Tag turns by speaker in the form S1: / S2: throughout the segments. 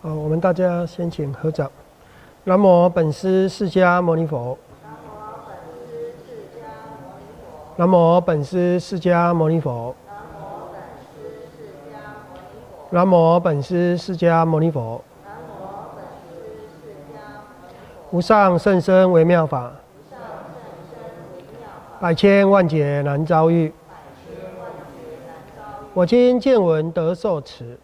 S1: 好，我们大家先请合掌。南无本师释迦牟尼佛。南无本师释迦牟尼佛。南无本师释迦牟尼佛。无上甚深微妙法，百千万劫难遭遇。我今见闻得受持，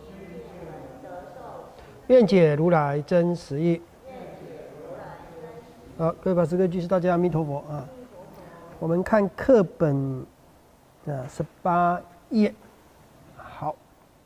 S1: 愿解如来真实义。好，各位法师、各位居士，大家阿弥陀佛啊！我们看课本18页。好，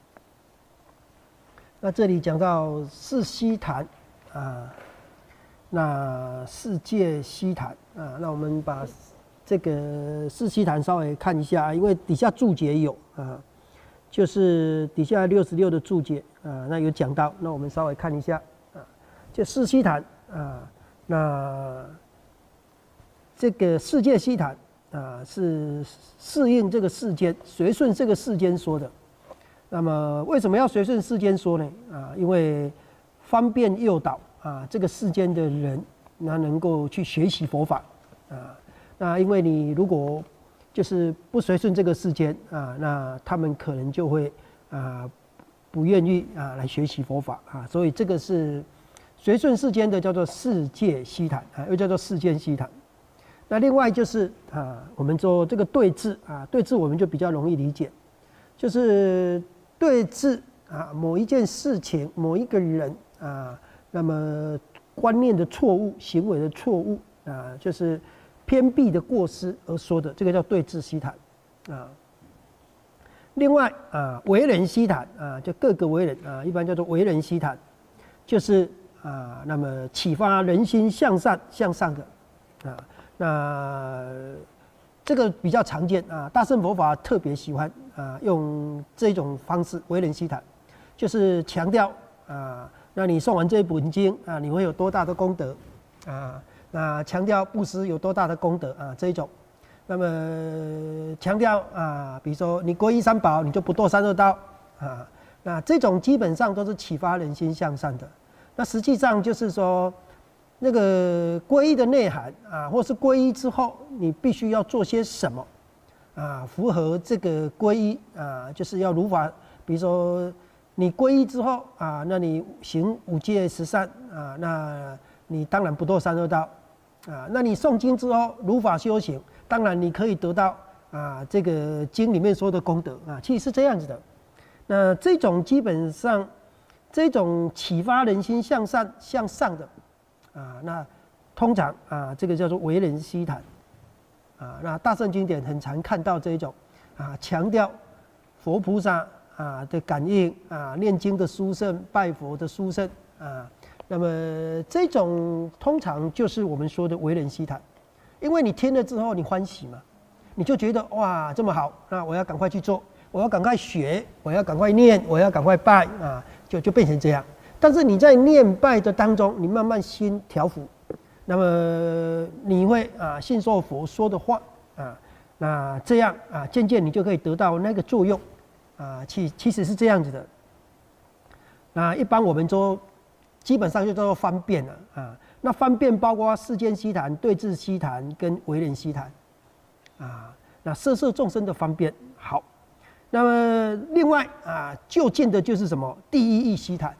S1: 那这里讲到四悉檀啊，那世界悉檀啊，那我们把这个四悉檀稍微看一下，因为底下注解有啊，就是底下66的注解啊，那有讲到，那我们稍微看一下啊，就四悉檀啊，那这个世界悉檀啊，是适应这个世间，随顺这个世间说的。那么为什么要随顺世间说呢？啊，因为方便诱导啊，这个世间的人，那能够去学习佛法啊。那因为你如果就是不随顺这个世间啊，那他们可能就会不愿意来学习佛法啊。所以这个是随顺世间的，叫做世界悉檀啊，又叫做世间悉檀。那另外就是我们做这个对治啊，对治我们就比较容易理解，就是对治啊某一件事情、某一个人啊，那么观念的错误、行为的错误啊，就是偏僻的过失而说的，这个叫对治悉檀啊。另外啊，为人悉檀啊，就各个为人啊，一般叫做为人悉檀，就是那么启发人心向善向上的啊。那这个比较常见啊，大乘佛法特别喜欢用这种方式为人悉檀，就是强调那你诵完这一本经啊，你会有多大的功德啊？那强调布施有多大的功德啊？这一种，那么强调比如说你皈依三宝，你就不堕三恶道啊。那这种基本上都是启发人心向善的。那实际上就是说，那个皈依的内涵啊，或是皈依之后你必须要做些什么啊，符合这个皈依啊，就是要如法，比如说你皈依之后啊，那你行五戒十善啊，那你当然不堕三恶道啊。那你诵经之后如法修行，当然你可以得到这个经里面说的功德啊，其实是这样子的。那这种基本上这种启发人心向善向上的那通常这个叫做为人悉檀那大乘经典很常看到这一种强调佛菩萨的感应念经的殊胜，拜佛的殊胜那么这种通常就是我们说的为人悉檀，因为你听了之后你欢喜嘛，你就觉得哇这么好，那我要赶快去做，我要赶快学，我要赶快念，我要赶快拜就变成这样。但是你在念拜的当中，你慢慢心调伏，那么你会信受佛说的话那这样渐渐你就可以得到那个作用其实是这样子的。那一般我们说基本上就叫做方便了那方便包括世间悉檀、对治悉檀跟为人悉檀那摄摄众生的方便好。那么另外就近的就是什么第一义悉檀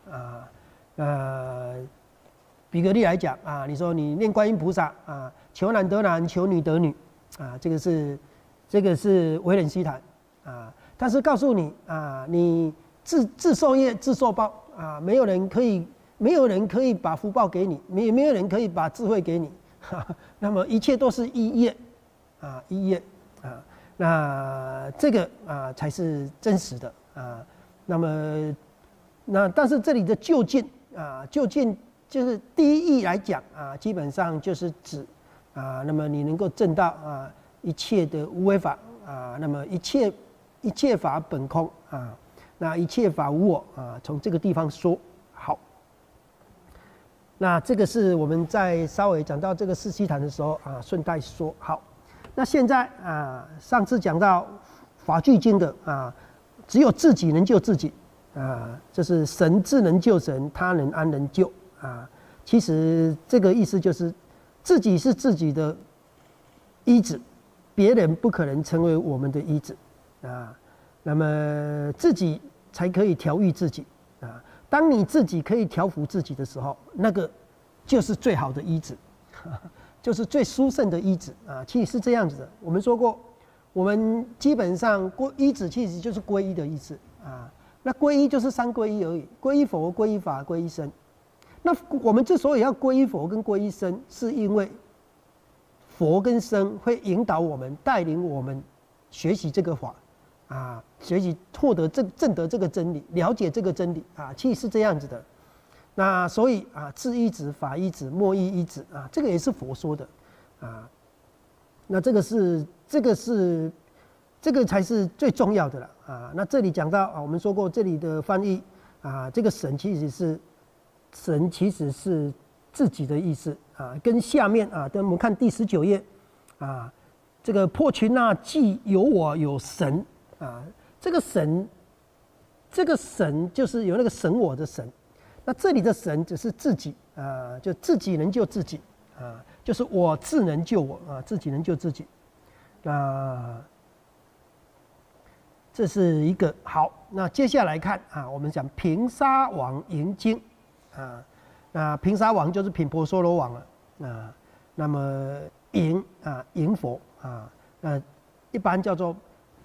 S1: 比个例来讲你说你念观音菩萨求男得男，求女得女这个是为人悉檀但是告诉你你自受业自受报没有人可以把福报给你，没有人可以把智慧给你那么一切都是依业依业那这个才是真实的那但是这里的就近就近就是第一义来讲基本上就是指那么你能够证到一切的无为法那么一切法本空那一切法无我从这个地方说好。那这个是我们在稍微讲到这个四悉檀的时候顺带说好。那现在上次讲到法句经的只有自己能救自己这是神自能救神，他能安人救啊。其实这个意思就是自己是自己的医子，别人不可能成为我们的医子啊。那么自己才可以调御自己啊。当你自己可以调服自己的时候，那个就是最好的医子，就是最殊胜的医子啊。其实是这样子的。我们说过，我们基本上医子其实就是皈依的意思啊。那皈依就是三皈依而已，皈依佛、皈依法、皈依僧。那我们之所以要皈依佛跟皈依僧，是因为佛跟僧会引导我们、带领我们学习这个法啊，学习获得证得这个真理，了解这个真理啊，其实是这样子的。那所以啊，智依止、法依止、莫依依止啊，这个也是佛说的啊。那这个才是最重要的了啊。那这里讲到啊，我们说过这里的翻译啊，这个神其实是自己的意思啊，跟下面啊，等我们看第19页啊，这个破群那既有我有神啊，这个神就是有那个神我的神，那这里的神只是自己啊，就自己能救自己啊，就是我自能救我啊，自己能救自己。那这是一个好，那接下来看啊，我们讲平沙王迎经啊，那平沙王就是频婆娑罗王了啊，那么迎佛啊，一般叫做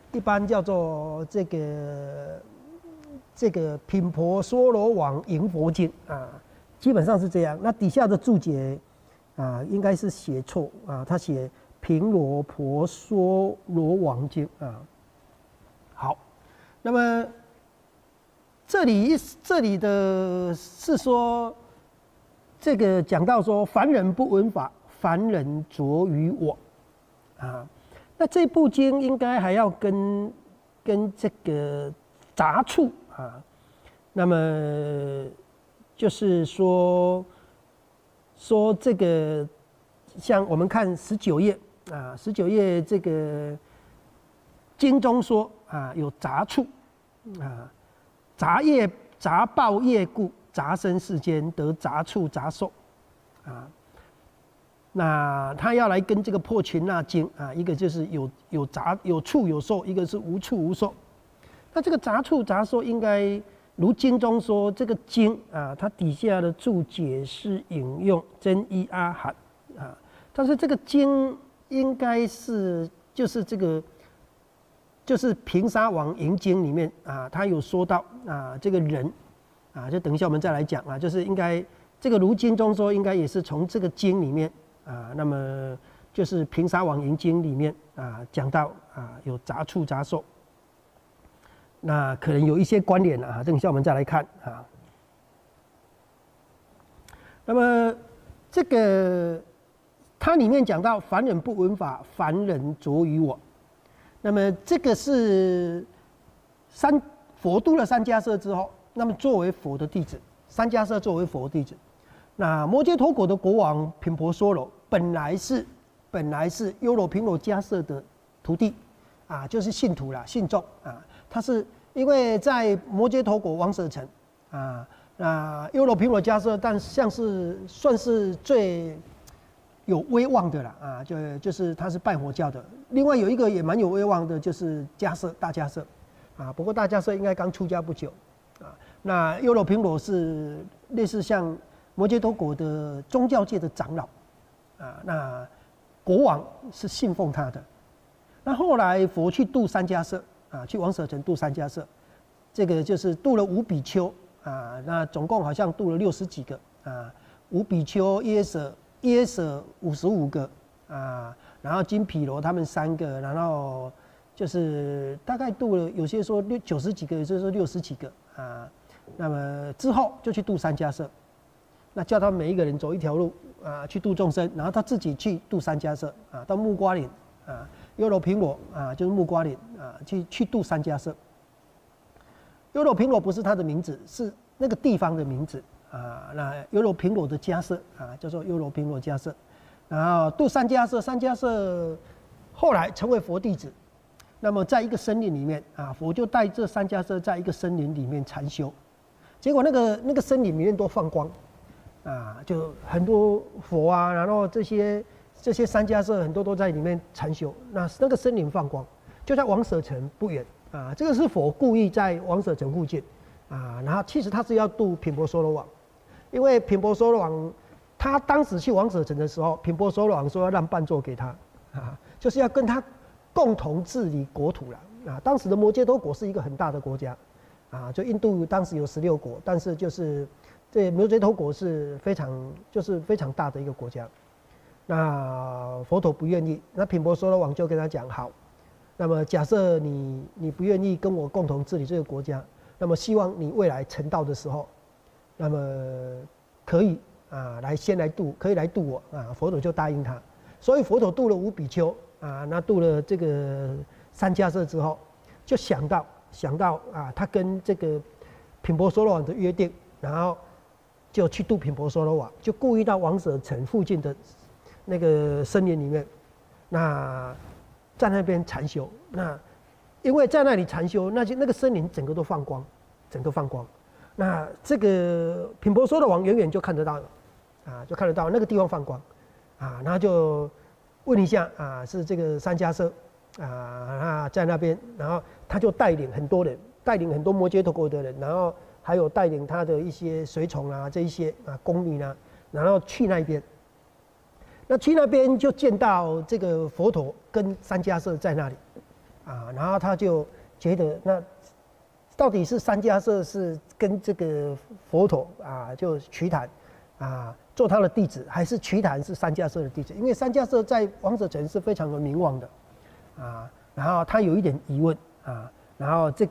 S1: 这个频婆娑罗王迎佛经啊，基本上是这样。那底下的注解啊，应该是写错啊，他写频罗婆娑罗王经啊。好，那么这里的是说，这个讲到说，凡人不闻法，凡人着于我啊。那这部经应该还要跟这个杂处啊，那么就是说这个，像我们看19页啊，19页这个经中说啊，有杂处啊，杂报业故，杂生世间得杂处杂受啊。那他要来跟这个破群那经啊，一个就是有处有受，一个是无处无受。那这个杂处杂受应该如经中说，这个经啊，它底下的注解是引用真一阿含啊，但是这个经应该是就是平沙王迎经里面啊，他有说到啊，这个人啊，就等一下我们再来讲啊，就是应该这个如经中说，应该也是从这个经里面啊，那么就是平沙王迎经里面啊讲到啊有杂处杂受，那可能有一些关联啊，等一下我们再来看啊。那么这个它里面讲到凡人不闻法，凡人着于我。那么这个是佛度了三迦叶之后，那么作为佛的弟子，三迦叶作为佛弟子，那摩揭陀国的国王频婆娑罗本来是优罗频罗迦叶的徒弟啊，就是信徒啦，信众啊。他是因为在摩揭陀国王舍城啊，那优罗频罗迦叶，但算是最有威望的啦啊，就是他是拜火教的。另外有一个也蛮有威望的，就是大迦叶啊。不过大迦叶应该刚出家不久啊。那优罗频罗是类似像摩揭陀国的宗教界的长老啊。那国王是信奉他的。那后来佛去度三迦叶啊，去王舍城度三迦叶，这个就是度了5比丘啊。那总共好像度了60几个啊，5比丘耶舍55个啊，然后金毗罗他们3个，然后就是大概度了，有些说90几个，有些说60几个啊。那么之后就去度三迦叶，那叫他们每一个人走一条路啊，去度众生，然后他自己去度三迦叶啊，到木瓜岭啊，优罗频罗啊，就是木瓜岭啊，去度三迦叶。优罗频罗不是他的名字，是那个地方的名字。啊，那优罗频罗的迦叶啊，叫做优罗频罗迦叶，然后度三迦叶，三迦叶后来成为佛弟子。 那么在一个森林里面啊，佛就带这三迦舍在一个森林里面禅修，结果那个森林里面都放光，啊，就很多佛啊，然后这些三迦舍很多都在里面禅修，那个森林放光，就在王舍城不远啊，这个是佛故意在王舍城附近啊，然后其实他是要渡频婆娑罗王，因为频婆娑罗王他当时去王舍城的时候，频婆娑罗王说要让伴座给他啊，就是要跟他共同治理国土了啊。当时的摩揭陀国是一个很大的国家啊，就印度当时有16国，但是就是这摩揭陀国是非常大的一个国家。那佛陀不愿意，那频婆娑罗王就跟他讲好，那么假设你不愿意跟我共同治理这个国家，那么希望你未来成道的时候，那么可以啊先来渡，可以来渡我啊。佛陀就答应他，所以佛陀渡了5比丘啊，那渡了这个三迦舍之后，就想到啊，他跟这个频婆娑罗王的约定，然后就去渡频婆娑罗王，就故意到王舍城附近的那个森林里面，那在那边禅修。那因为在那里禅修，那个森林整个都放光，那这个频婆娑罗王远远就看得到了，啊，就看得到那个地方放光，啊，然后就问一下啊，是这个三迦舍啊，在那边，然后他就带领很多人，带领很多摩揭陀国的人，然后还有带领他的一些随从啊，这一些啊宫女啊，然后去那边。那去那边就见到这个佛陀跟三迦舍在那里，啊，然后他就觉得那到底是三迦舍是跟这个佛陀啊就瞿昙啊做他的弟子，还是瞿昙是三迦舍的弟子？因为三迦舍在王舍城是非常有名望的，啊，然后他有一点疑问啊，然后这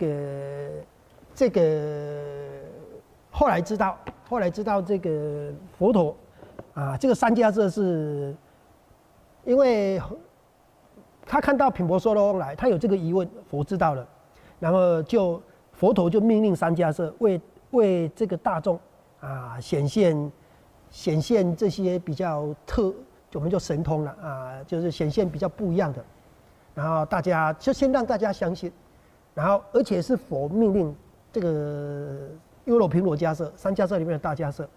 S1: 个后来知道这个佛陀。啊，这个三迦舍是，因为他看到频婆娑罗王来，他有这个疑问，佛知道了，然后佛陀就命令三迦舍为这个大众啊显现这些比较我们就神通了啊，就是显现比较不一样的，然后大家就先让大家相信，然后而且是佛命令这个优罗频罗迦舍三迦舍里面的大迦舍，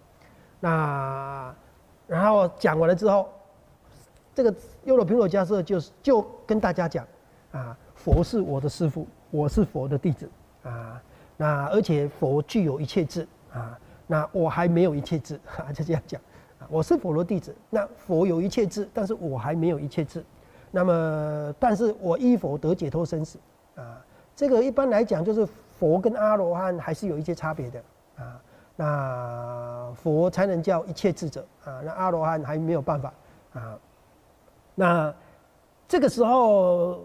S1: 然后讲完了之后，这个优罗频罗迦舍就跟大家讲啊，佛是我的师父，我是佛的弟子啊，那而且佛具有一切智啊，那我还没有一切智啊，就这样讲啊，我是佛的弟子，那佛有一切智，但是我还没有一切智，那么但是我依佛得解脱生死啊，这个一般来讲就是佛跟阿罗汉还是有一些差别的啊。那佛才能叫一切智者啊，那阿罗汉还没有办法啊。那这个时候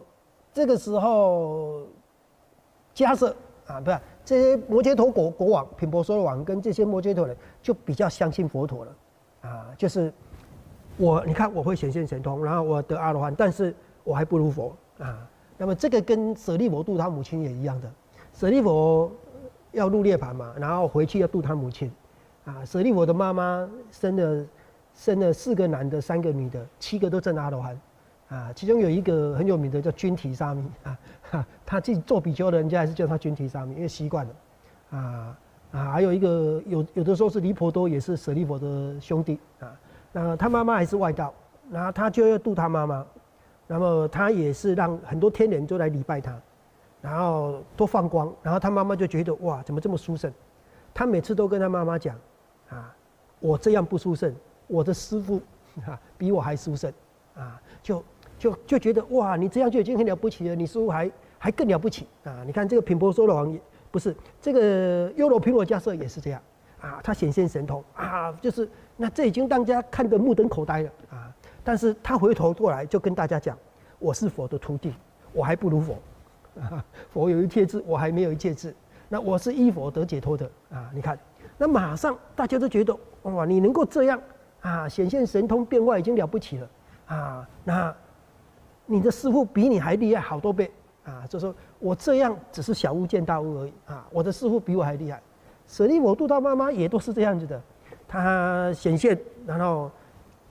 S1: 迦舍啊，不是这些摩揭陀国国王频婆娑罗王跟这些摩揭陀人就比较相信佛陀了啊，就是你看我会显现神通，然后我得阿罗汉，但是我还不如佛啊。那么这个跟舍利弗度他母亲也一样的，舍利弗要入涅槃嘛，然后回去要度他母亲，啊，舍利弗的妈妈生了4个男的，3个女的，7个都证阿罗汉，啊，其中有一个很有名的叫君提沙弥啊，他自己做比丘的人家还是叫他君提沙弥，因为习惯了，还有一个有的时候是离婆多，也是舍利弗的兄弟啊，那他妈妈还是外道，然后他就要度他妈妈，那么他也是让很多天人都来礼拜他。然后都放光，然后他妈妈就觉得哇，怎么这么殊胜？他每次都跟他妈妈讲，啊，我这样不殊胜，我的师父比我还殊胜，啊，就觉得哇，你这样就已经很了不起了，你师父还更了不起啊！你看这个频婆娑罗王也不是，这个优罗频罗迦舍也是这样啊，他显现神通啊，就是那这已经让大家看得目瞪口呆了啊！但是他回头过来就跟大家讲，我是佛的徒弟，我还不如佛。佛有一切智，我还没有一切智。那我是依佛得解脱的啊！你看，那马上大家都觉得哇，你能够这样啊，显现神通变化已经了不起了啊！那你的师父比你还厉害好多倍啊！就说我这样只是小巫见大巫而已啊！我的师父比我还厉害。舍利弗度他妈妈也都是这样子的，他显现，然后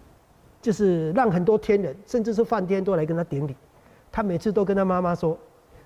S1: 就是让很多天人，甚至是梵天都来跟他顶礼。他每次都跟他妈妈说。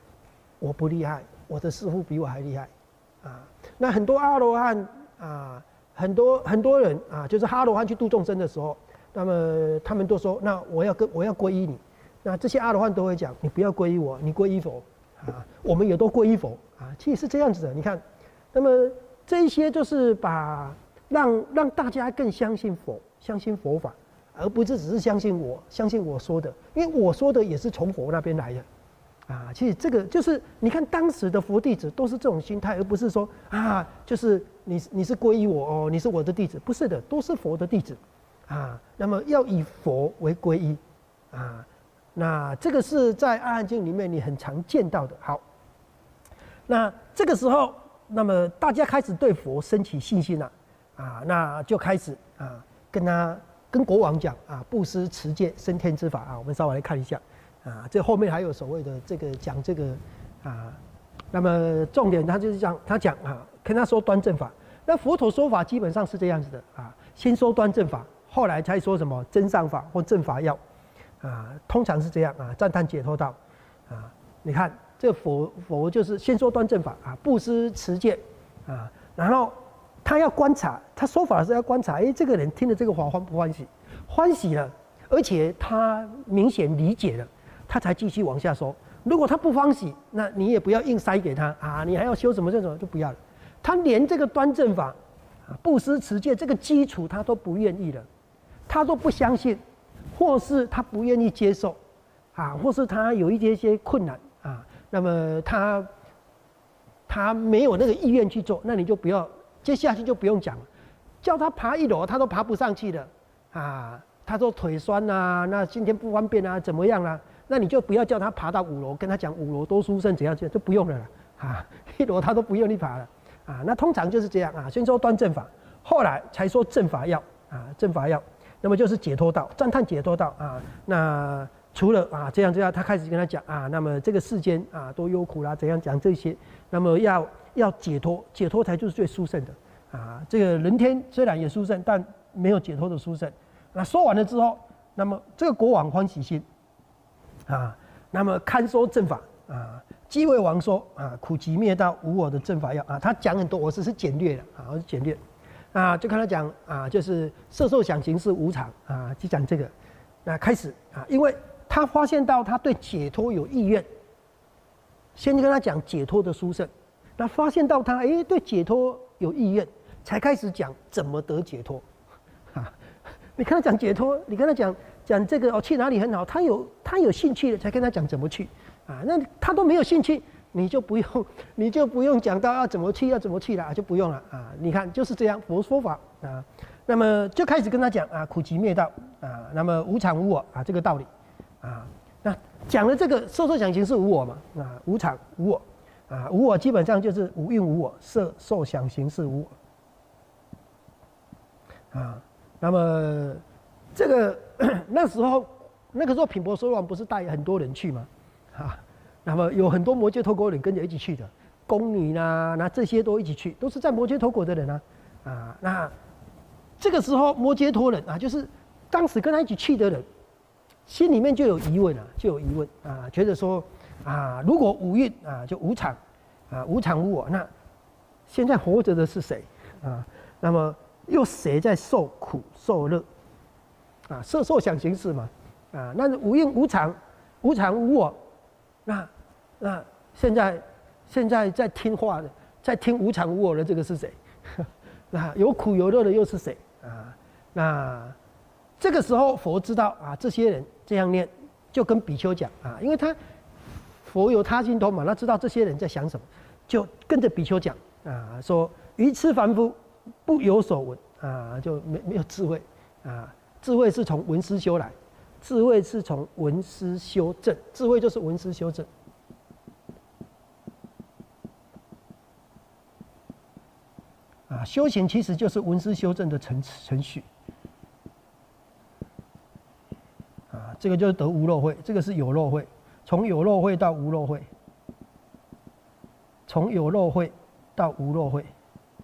S1: 我不厉害，我的师父比我还厉害，啊，那很多阿罗汉啊，很多人啊，就是阿罗汉去度众生的时候，那么他们都说，那我要皈依你，那这些阿罗汉都会讲，你不要皈依我，你皈依佛，啊，我们也都皈依佛，啊，其实是这样子的，你看，那么这一些就是让大家更相信佛法，而不是只是相信我说的，因为我说的也是从佛那边来的。啊，其实这个就是你看当时的佛弟子都是这种心态，而不是说啊，就是你是皈依我哦，你是我的弟子，不是的，都是佛的弟子，啊，那么要以佛为皈依，啊，那这个是在《阿含经》里面你很常见到的。好，那这个时候，那么大家开始对佛升起信心了，啊，那就开始啊跟国王讲啊，布施、持戒、升天之法啊，我们稍微来看一下。啊，这后面还有所谓的这个讲这个啊，那么重点他就是他讲啊，跟他说端正法。那佛陀说法基本上是这样子的啊，先说端正法，后来才说什么真上法或正法要啊，通常是这样啊，赞叹解脱道啊。你看这个佛就是先说端正法啊，布施持戒啊，然后他要观察，他说法是要观察，这个人听了这个法欢不欢喜？欢喜了，而且他明显理解了。他才继续往下说。如果他不欢喜，那你也不要硬塞给他啊！你还要修什么这种就不要了。他连这个端正法、布施持戒这个基础他都不愿意了，他都不相信，或是他不愿意接受啊，或是他有一些困难啊，那么他没有那个意愿去做，那你就不要，接下去就不用讲了。叫他爬1楼，他都爬不上去了啊！他说腿酸啊，那今天不方便啊，怎么样啊？那你就不要叫他爬到5楼，跟他讲5楼多殊胜怎样就不用了啦，啊，1楼他都不愿意爬了，啊，那通常就是这样啊，先说端正法，后来才说正法要啊，正法要，那么就是解脱道，赞叹解脱道啊，那除了啊这样，他开始跟他讲啊，那么这个世间啊多忧苦啦，怎样讲这些，那么要解脱，解脱才就是最殊胜的啊，这个人天虽然也殊胜，但没有解脱的殊胜。那说完了之后，那么这个国王欢喜心。啊，那么堪说正法啊，机会王说啊，苦集灭道无我的正法要啊，他讲很多，我只是简略了啊，我是简略啊，就看他讲啊，就是色受想行识无常啊，就讲这个。那开始啊，因为他发现到他对解脱有意愿，先跟他讲解脱的殊胜，那发现到他对解脱有意愿，才开始讲怎么得解脱啊。你跟他讲解脱，你跟他讲这个去哪里很好，他有兴趣了才跟他讲怎么去啊。那他都没有兴趣，你就不用讲到要怎么去了，就不用了啊。你看就是这样，佛说法啊，那么就开始跟他讲啊，苦集灭道啊，那么无常无我啊这个道理啊。那讲了这个色受想行识无我嘛啊，无常无我啊，无我基本上就是无蕴无我，色受想行识无我啊。那么，这个那个时候频婆娑罗王不是带很多人去吗？啊，那么有很多摩羯陀国人跟着一起去的，宫女啦，那这些都一起去，都是在摩羯陀国的人啊。啊，那这个时候摩羯陀人啊，就是当时跟他一起去的人，心里面就有疑问啊，觉得说啊，如果五蕴啊就无常啊，无常无我，那现在活着的是谁啊？那么又谁在受苦受乐啊？色受想行识嘛啊，那无蕴无常，无常无我，那现在在听话的，在听无常无我的这个是谁？那有苦有乐的又是谁啊？那这个时候佛知道啊，这些人这样念，就跟比丘讲啊，因为佛有他心通嘛，他知道这些人在想什么，就跟着比丘讲啊，说愚痴凡夫不有所闻啊，就没有智慧啊，智慧是从闻思修来，智慧是从闻思修正，智慧就是闻思修正。啊，修行其实就是闻思修正的程序。啊，这个就是得无漏慧，这个是有漏慧，从有漏慧到无漏慧，从有漏慧到无漏慧。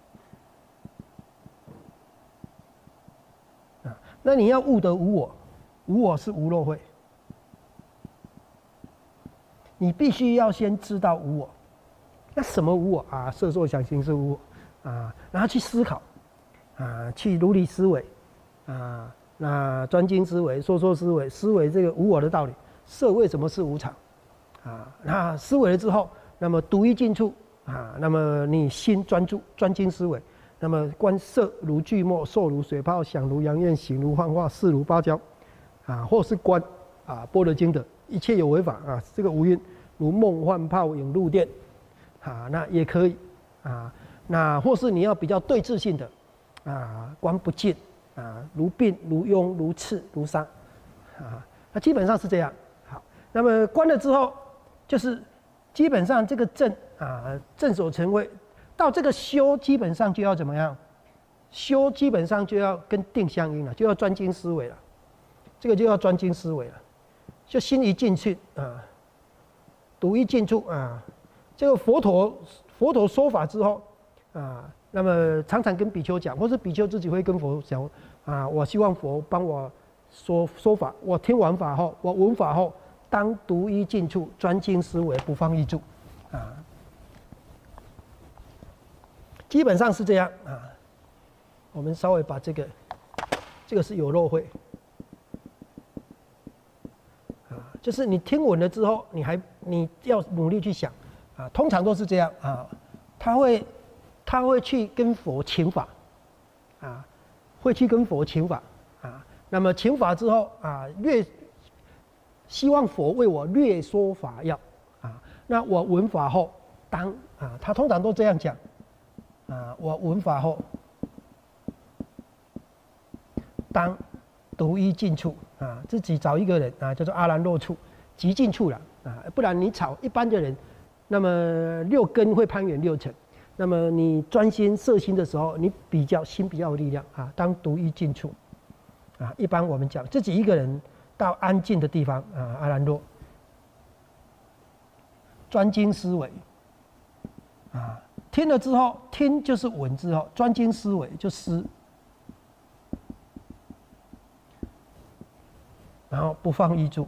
S1: 啊，那你要悟得无我，无我是无漏慧。 你必须要先知道无我。那什么无我啊？色受想行识无我啊，然后去思考啊，去如理思维啊，那专精思维、说说思维，思维这个无我的道理，色为什么是无常啊？那思维了之后，那么独一尽处啊，那么你心专注，专精思维，那么观色如聚沫，受如水泡，想如阳焰，行如幻化，事如芭蕉啊，或是观啊般若经的一切有为法啊，这个无蕴如梦幻泡影入电啊，那也可以啊。那或是你要比较对治性的啊，观不净啊，如病如痈如刺如伤啊，那基本上是这样。好，那么观了之后，就是基本上这个正啊，正所成为到这个修，基本上就要怎么样？修基本上就要跟定相应了，就要专精思维了。这个就要专精思维了，就心一进去啊，独一进处啊。这个佛陀说法之后啊，那么常常跟比丘讲，或是比丘自己会跟佛讲啊，我希望佛帮我说法，我听完法后，我闻法后，当独一进处，专精思维，不放逸住啊。基本上是这样啊。我们稍微把这个是有漏会啊，就是你听闻了之后，你要努力去想啊，通常都是这样啊，他会去跟佛请法啊，会去跟佛请法啊，那么请法之后啊，希望佛为我略说法要啊，那我闻法后当啊，他通常都这样讲啊，我闻法后当独一尽处啊，自己找一个人啊，叫做阿兰若处，极尽处了啊，不然你吵一般的人，那么六根会攀缘六尘，那么你专心摄心的时候，你心比较有力量啊，当独一尽处啊。一般我们讲自己一个人到安静的地方啊，阿兰若专精思维啊，听了之后，听就是闻之后，专精思维就思。然后不放逸住，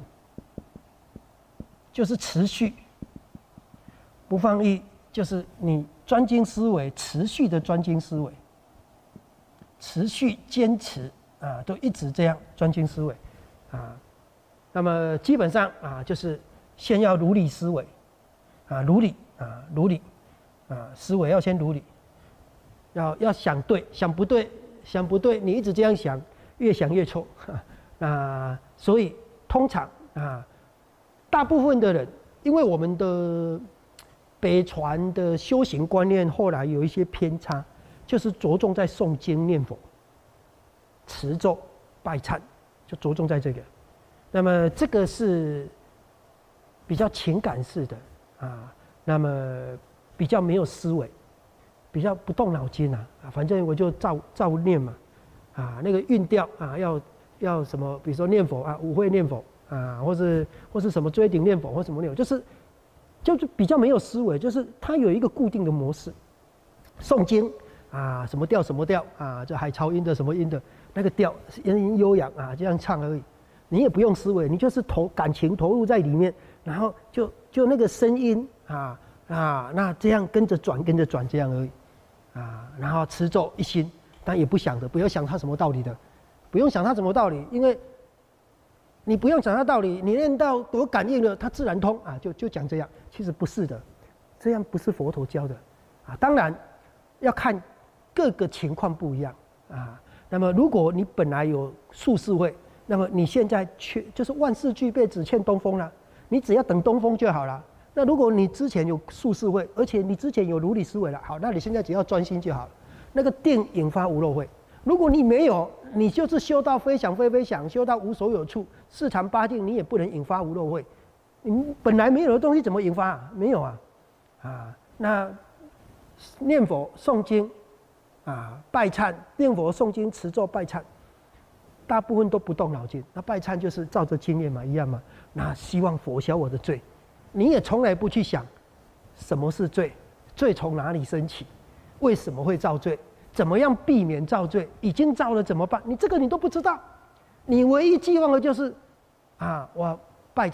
S1: 就是持续；不放逸，就是你专精思维，持续的专精思维，持续坚持啊，都一直这样专精思维啊。那么基本上啊，就是先要如理思维啊，如理啊，思维要先如理，要想对，想不对，你一直这样想，越想越错。那所以通常啊，大部分的人，因为我们的北传的修行观念后来有一些偏差，就是着重在诵经念佛、持咒、拜忏，就着重在这个。那么这个是比较情感式的啊，那么比较没有思维，比较不动脑筋啊，反正我就照念嘛，啊，那个韵调啊要什么，比如说念佛啊，五会念佛啊，或是什么追顶念佛或什么念佛，就是比较没有思维，就是它有一个固定的模式。诵经啊，什么调什么调啊，这海潮音的什么音的那个调，音悠扬啊，这样唱而已。你也不用思维，你就是感情投入在里面，然后就那个声音啊，那这样跟着转这样而已啊，然后持咒一心，但也不想的，不要想它什么道理的。不用想它什么道理，因为你不用想它道理，你念到多感应了，它自然通啊，就讲这样。其实不是的，这样不是佛陀教的啊。当然要看各个情况不一样啊。那么如果你本来有宿世慧，那么你现在就是万事俱备，只欠东风了，你只要等东风就好了。那如果你之前有宿世慧，而且你之前有如理思维了，好，那你现在只要专心就好了。那个定引发无漏慧。如果你没有，你就是修到非想非非想，修到无所有处，四禅八定，你也不能引发无漏慧。你本来没有的东西怎么引发啊？没有啊，啊，那念佛诵经啊，拜忏，念佛诵经持咒拜忏，大部分都不动脑筋。那拜忏就是照着经验嘛，一样嘛。那希望佛消我的罪，你也从来不去想什么是罪，罪从哪里升起，为什么会造罪？怎么样避免造罪？已经造了怎么办？你这个你都不知道，你唯一寄望的就是啊，我拜忏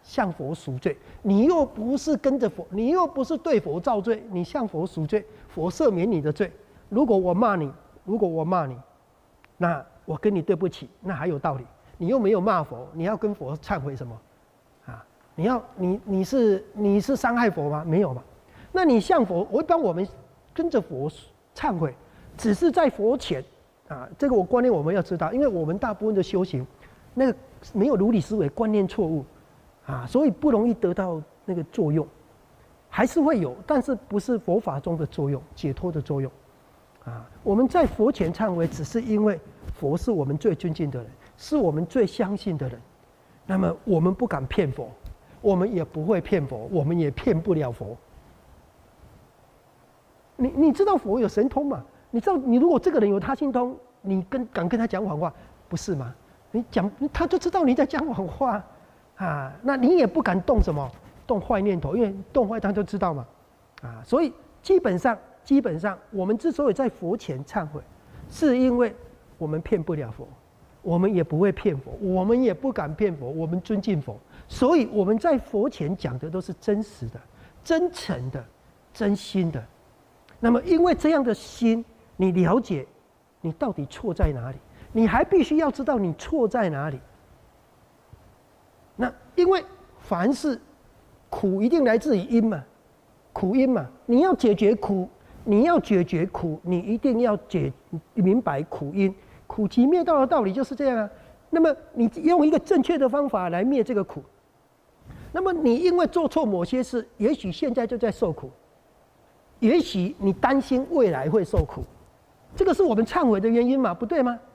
S1: 向佛赎罪，你又不是跟着佛，你又不是对佛造罪，你向佛赎罪，佛赦免你的罪。如果我骂你，那我跟你对不起，那还有道理。你又没有骂佛，你要跟佛忏悔什么？啊，你是伤害佛吗？没有嘛。那你向佛，一般我们跟着佛忏悔，只是在佛前啊，这个观念我们要知道，因为我们大部分的修行，那个没有如理思维，观念错误啊，所以不容易得到那个作用，还是会有，但是不是佛法中的作用，解脱的作用啊。我们在佛前忏悔，只是因为佛是我们最尊敬的人，是我们最相信的人，那么我们不敢骗佛，我们也不会骗佛，我们也骗不了佛。你知道佛有神通嘛？你知道你如果这个人有他心通，你敢跟他讲谎话，不是吗？你讲他就知道你在讲谎话啊，那你也不敢动什么动坏念头，因为动坏他就知道嘛啊，所以基本上我们之所以在佛前忏悔，是因为我们骗不了佛，我们也不会骗佛，我们也不敢骗佛，我们尊敬佛，所以我们在佛前讲的都是真实的、真诚的、真心的。那么因为这样的心，你了解你到底错在哪里，你还必须要知道你错在哪里。那因为凡事苦一定来自于因嘛，苦因嘛，你要解决苦，你一定要明白苦因，苦集灭道的道理就是这样啊。那么你用一个正确的方法来灭这个苦，那么你因为做错某些事，也许现在就在受苦，也许你担心未来会受苦，这个是我们忏悔的原因嘛，不对吗？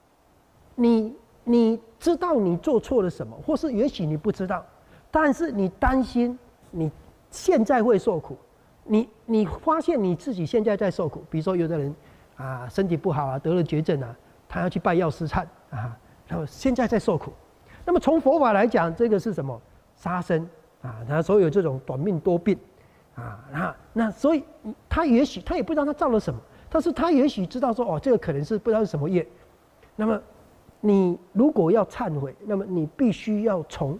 S1: 你知道你做错了什么，或是也许你不知道，但是你担心你现在会受苦，你发现你自己现在在受苦，比如说有的人啊身体不好啊，得了绝症啊，他要去拜药师忏啊，然后现在在受苦。那么从佛法来讲，这个是什么？杀生啊，他所有这种短命多病啊，那所以他也许他也不知道他造了什么，但是他也许知道说哦，这个可能是不知道是什么业。那么你如果要忏悔，那么你必须要从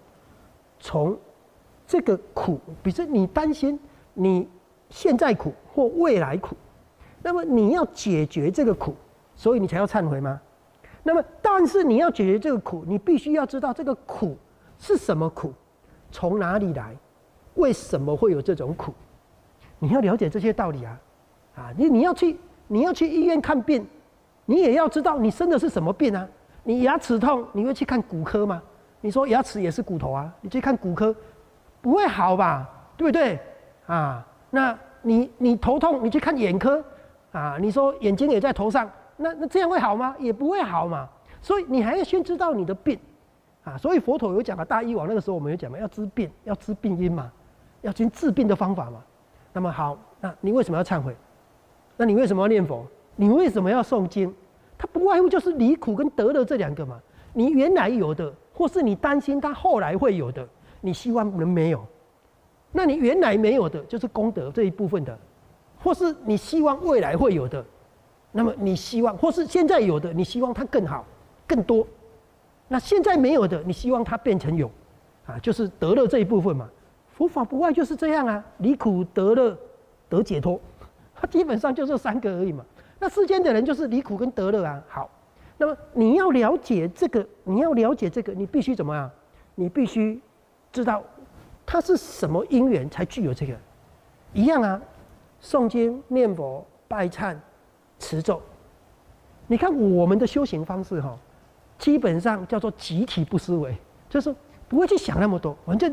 S1: 这个苦，比如说你担心你现在苦或未来苦，那么你要解决这个苦，所以你才要忏悔吗？那么但是你要解决这个苦，你必须要知道这个苦是什么苦，从哪里来，为什么会有这种苦，你要了解这些道理啊！你要去医院看病，你也要知道你生的是什么病啊！你牙齿痛，你会去看骨科吗？你说牙齿也是骨头啊，你去看骨科，不会好吧？对不对？啊，那你头痛，你去看眼科啊，你说眼睛也在头上，那这样会好吗？也不会好嘛。所以你还要先知道你的病啊。所以佛陀有讲啊，大医王那个时候我们有讲嘛，要知病，要知病因嘛，要知治病的方法嘛。那么好，那你为什么要忏悔？那你为什么要念佛？你为什么要诵经？它不外乎就是离苦跟得乐这两个嘛。你原来有的，或是你担心它后来会有的，你希望能没有。那你原来没有的，就是功德这一部分的，或是你希望未来会有的，那么你希望，或是现在有的，你希望它更好、更多。那现在没有的，你希望它变成有，就是得乐这一部分嘛。佛法不外就是这样啊，离苦得乐得解脱，它基本上就这三个而已嘛。那世间的人就是离苦跟得乐啊。好，那么你要了解这个，你必须怎么样？你必须知道它是什么因缘才具有这个。一样啊，诵经、念佛、拜忏、持咒。你看我们的修行方式哈，基本上叫做集体不思维，就是不会去想那么多，反正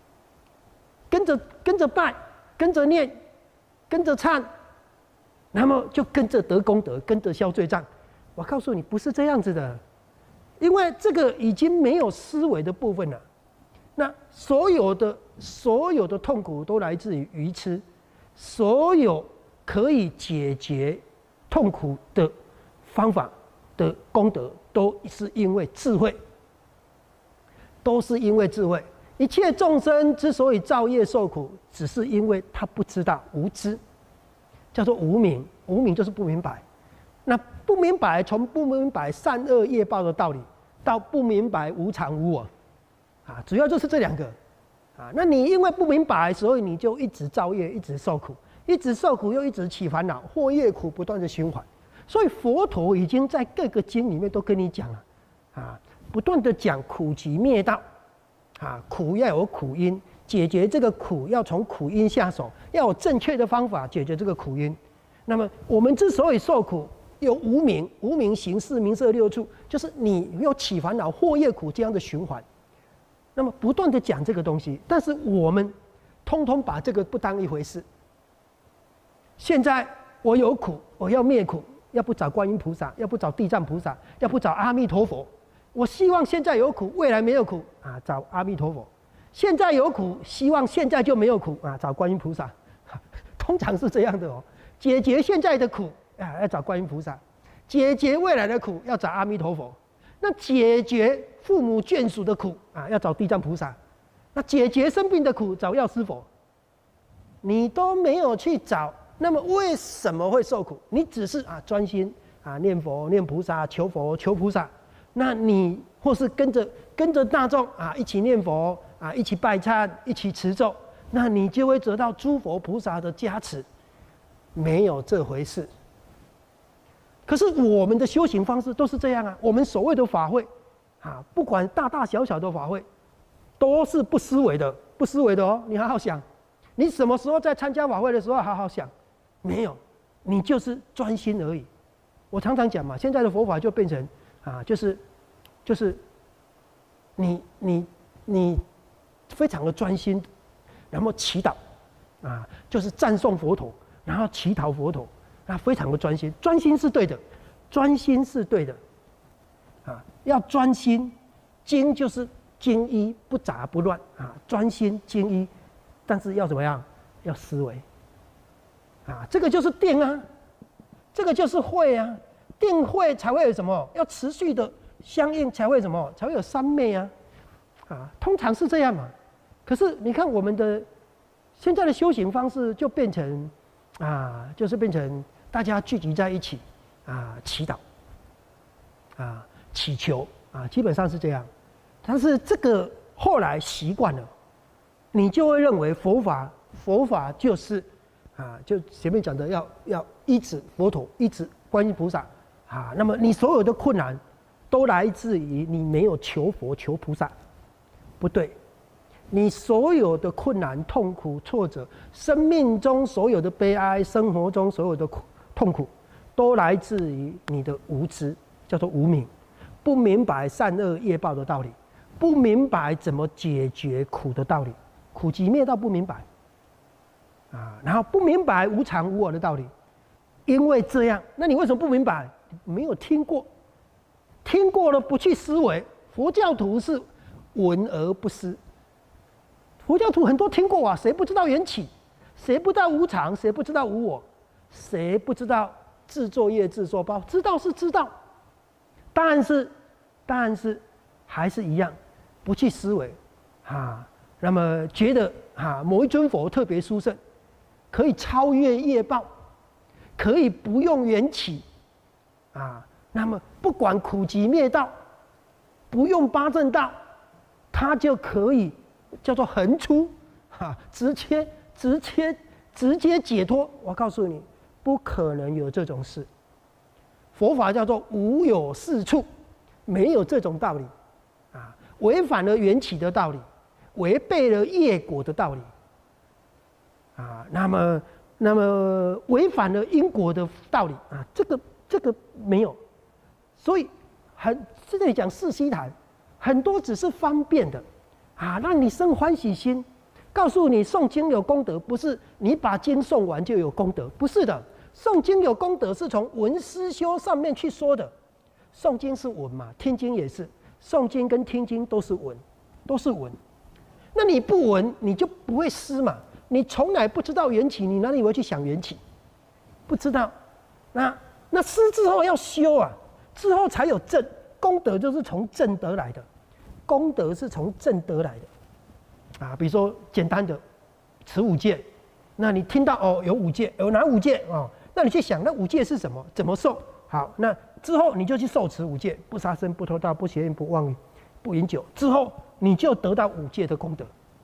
S1: 跟着拜，跟着念，跟着忏。那么就跟着得功德，跟着消罪障。我告诉你，不是这样子的，因为这个已经没有思维的部分了。那所有的痛苦都来自于愚痴，所有可以解决痛苦的方法的功德，都是因为智慧，一切众生之所以造业受苦，只是因为他不知道，无知。叫做无明，无明就是不明白。那不明白，从不明白善恶业报的道理，到不明白无常无我，主要就是这两个。 啊，那你因为不明白，所以你就一直造业，一直受苦，一直受苦又一直起烦恼，祸业苦不断的循环。所以佛陀已经在各个经里面都跟你讲了，啊，不断的讲苦集灭道，啊，苦要有苦因，解决这个苦要从苦因下手，要有正确的方法解决这个苦因。那么我们之所以受苦，有无明、无明行识、名色六处，就是你有起烦恼、祸业苦这样的循环。那么不断的讲这个东西，但是我们通通把这个不当一回事。现在我有苦，我要灭苦，要不找观音菩萨，要不找地藏菩萨，要不找阿弥陀佛。我希望现在有苦，未来没有苦啊，找阿弥陀佛。现在有苦，希望现在就没有苦啊，找观音菩萨。通常是这样的哦。解决现在的苦啊，要找观音菩萨；解决未来的苦，要找阿弥陀佛。那解决父母眷属的苦啊，要找地藏菩萨；那解决生病的苦，找药师佛。你都没有去找，那么为什么会受苦？你只是专心念佛、念菩萨、求佛、求菩萨。那你或是跟着大众一起念佛一起拜忏、一起持咒，那你就会得到诸佛菩萨的加持。没有这回事。可是我们的修行方式都是这样啊，我们所谓的法会不管大大小小的法会，都是不思维的，不思维的哦。你好好想，你什么时候在参加法会的时候好好想？没有，你就是专心而已。我常常讲嘛，现在的佛法就变成就是你非常的专心，然后祈祷就是赞颂佛陀，然后祈祷佛陀。非常的专心，专心是对的，专心是对的，要专心，精就是精一，不杂不乱专心精一，但是要怎么样？要思维，这个就是定啊，这个就是慧啊，定慧才会有什么？要持续的相应才会什么？才会有三昧啊，通常是这样嘛。可是你看我们的现在的修行方式就变成就是变成。大家聚集在一起祈祷祈求基本上是这样。但是这个后来习惯了，你就会认为佛法就是就前面讲的要依止佛陀，依止观音菩萨那么你所有的困难都来自于你没有求佛求菩萨，不对。你所有的困难、痛苦、挫折，生命中所有的悲哀，生活中所有的痛苦，都来自于你的无知，叫做无明，不明白善恶业报的道理，不明白怎么解决苦的道理，苦集灭道不明白，然后不明白无常无我的道理。因为这样，那你为什么不明白？没有听过，听过了不去思维。佛教徒是闻而不思。佛教徒很多听过谁不知道缘起？谁不知道无常？谁不知道无我？谁不知道自作业自受报？知道是知道，但是还是一样，不去思维那么觉得某一尊佛特别殊胜，可以超越业报，可以不用缘起那么不管苦集灭道，不用八正道，他就可以叫做横出直接解脱。我告诉你，不可能有这种事。佛法叫做无有是处，没有这种道理违反了缘起的道理，违背了业果的道理那么违反了因果的道理这个没有。所以这里讲四悉檀，很多只是方便的让你生欢喜心，告诉你诵经有功德，不是你把经诵完就有功德，不是的。诵经有功德是从闻思修上面去说的。诵经是闻嘛，听经也是，诵经跟听经都是闻，都是闻。那你不闻，你就不会思嘛。你从来不知道缘起，你哪里会去想缘起？不知道。那思之后要修之后才有正功德，就是从正得来的。功德是从正得来的比如说简单的持五戒，那你听到有五戒，有哪五戒那你去想那五戒是什么，怎么受？好，那之后你就去受持五戒，不杀生、不偷盗、不邪淫、不妄语、不饮酒，之后你就得到五戒的功德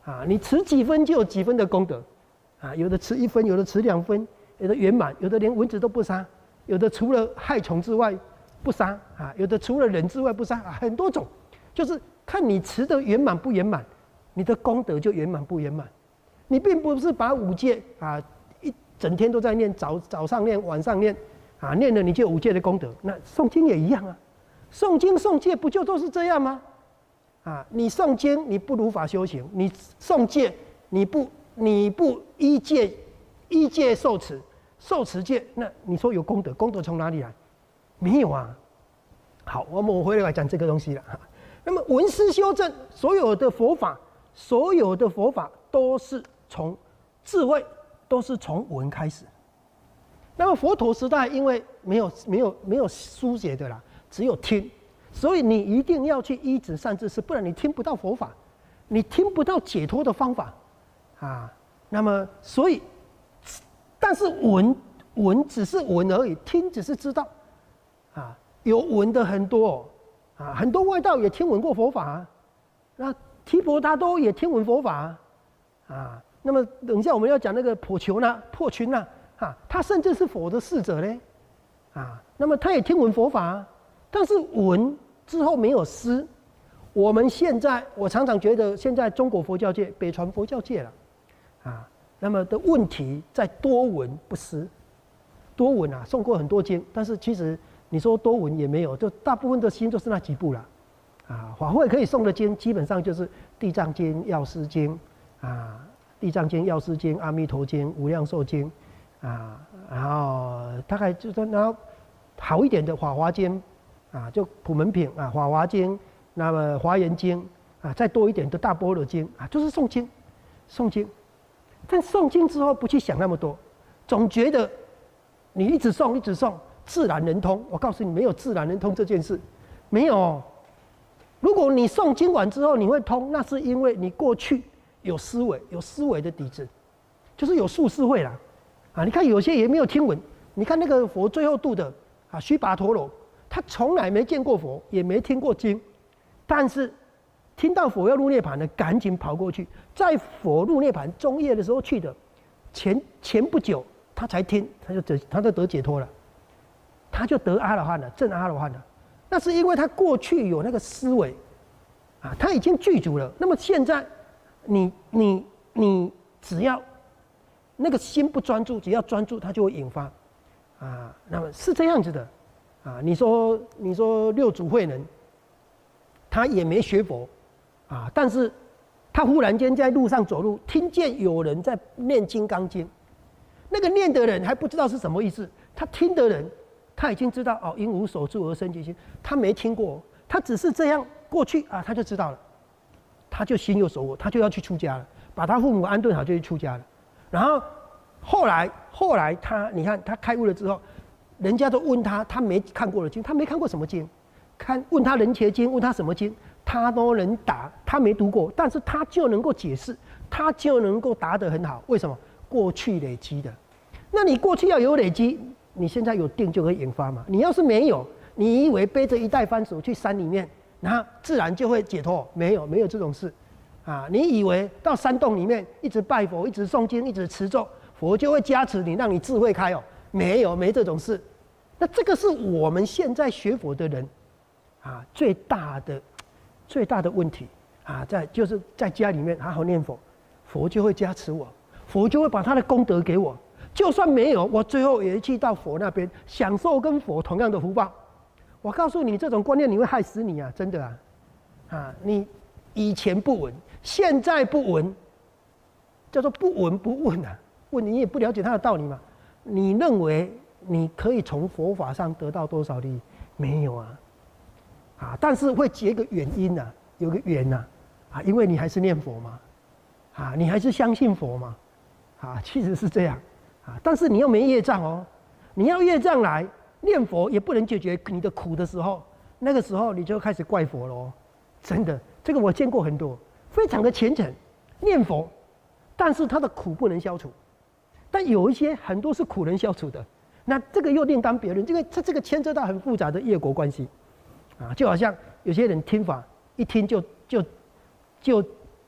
S1: 啊，你持几分就有几分的功德，啊，有的持1分，有的持2分，有的圆满，有的连蚊子都不杀，有的除了害虫之外不杀啊，有的除了人之外不杀啊，很多种，就是看你持的圆满不圆满，你的功德就圆满不圆满。你并不是把5戒啊一整天都在念，早上念，晚上念，啊，念了你就有5戒的功德。那诵经也一样啊，诵经诵戒不就都是这样吗？啊，你诵经你不如法修行，你诵戒你不依戒受持戒，那你说有功德，功德从哪里来？没有啊。好，我们回来讲这个东西了。那么闻思修正，所有的佛法都是从智慧，都是从闻开始。那么佛陀时代因为没有书写的啦，只有听，所以你一定要去依止善知识，不然你听不到佛法，你听不到解脱的方法啊。那么所以，但是闻只是闻而已，听只是知道啊。有闻的很多啊，很多外道也听闻过佛法啊，那提婆达多也听闻佛法啊。那么等一下我们要讲那个破群啊，他甚至是佛的侍者呢啊。那么他也听闻佛法啊，但是闻之后没有思。我常常觉得现在中国佛教界、北传佛教界了啊，那么的问题在多闻不思。多闻啊，诵过很多经，但是其实你说多闻也没有，就大部分的经就是那几部了啊。法会可以诵的经，基本上就是《地藏经》《药师经》啊，《地藏经》《药师经》《阿弥陀经》《无量寿经》啊，然后大概就是然后好一点的《法华经》啊，就普门品啊，《法华经》，那么《华严经》啊，再多一点的《大般若经》啊，就是诵经。但诵经之后不去想那么多，总觉得你一直诵，自然人通。我告诉你，没有自然人通这件事，没有。如果你诵经完之后你会通，那是因为你过去有思维的底子，就是有宿世慧啦。啊，你看有些也没有听闻，你看那个佛最后度的啊，须跋陀罗，他从来没见过佛，也没听过经，但是听到佛要入涅槃了，赶紧跑过去，在佛入涅槃中夜的时候去的，前不久他才听，他就得解脱了，他就得阿罗汉了，证阿罗汉了。那是因为他过去有那个思维啊，他已经具足了。那么现在你只要那个心不专注，只要专注，它就会引发啊。那么是这样子的啊。你说六祖慧能，他也没学佛啊，但是他忽然间在路上走路，听见有人在念《金刚经》，那个念的人还不知道是什么意思，他听的人他已经知道哦，因无所住而生其心。他没听过，他只是这样过去啊，他就知道了，他就心有所悟，他就要去出家了，把他父母安顿好就去出家了。然后后来他，你看他开悟了之后，人家都问他，他没看过的经，他没看过什么经，问他人伽经，问他什么经，他都能答，他没读过，但是他就能够解释，他就能够答得很好。为什么？过去累积的。那你过去要有累积，你现在有定就可以引发嘛。你要是没有，你以为背着一袋番薯去山里面，然后自然就会解脱？没有这种事啊！你以为到山洞里面一直拜佛，一直诵经，一直持咒，佛就会加持你，让你智慧开哦？没这种事。那这个是我们现在学佛的人啊最大的问题啊，就是在家里面好好念佛，佛就会加持我，佛就会把他的功德给我。就算没有，我最后也去到佛那边享受跟佛同样的福报。我告诉你，这种观念你会害死你啊！真的啊！啊，你以前不闻，现在不闻，叫做不闻不问啊。问你也不了解他的道理嘛？你认为你可以从佛法上得到多少利益？没有啊！啊，但是会结个原因啊，有个缘呐啊，因为你还是念佛嘛，啊，你还是相信佛嘛，啊，其实是这样。啊！但是你又没业障哦，你要业障来念佛也不能解决你的苦的时候，那个时候你就开始怪佛喽。真的，这个我见过很多，非常的虔诚念佛，但是他的苦不能消除。但有一些很多是苦能消除的，那这个又另当别论，因为这个牵涉到很复杂的业果关系啊，就好像有些人听法一听就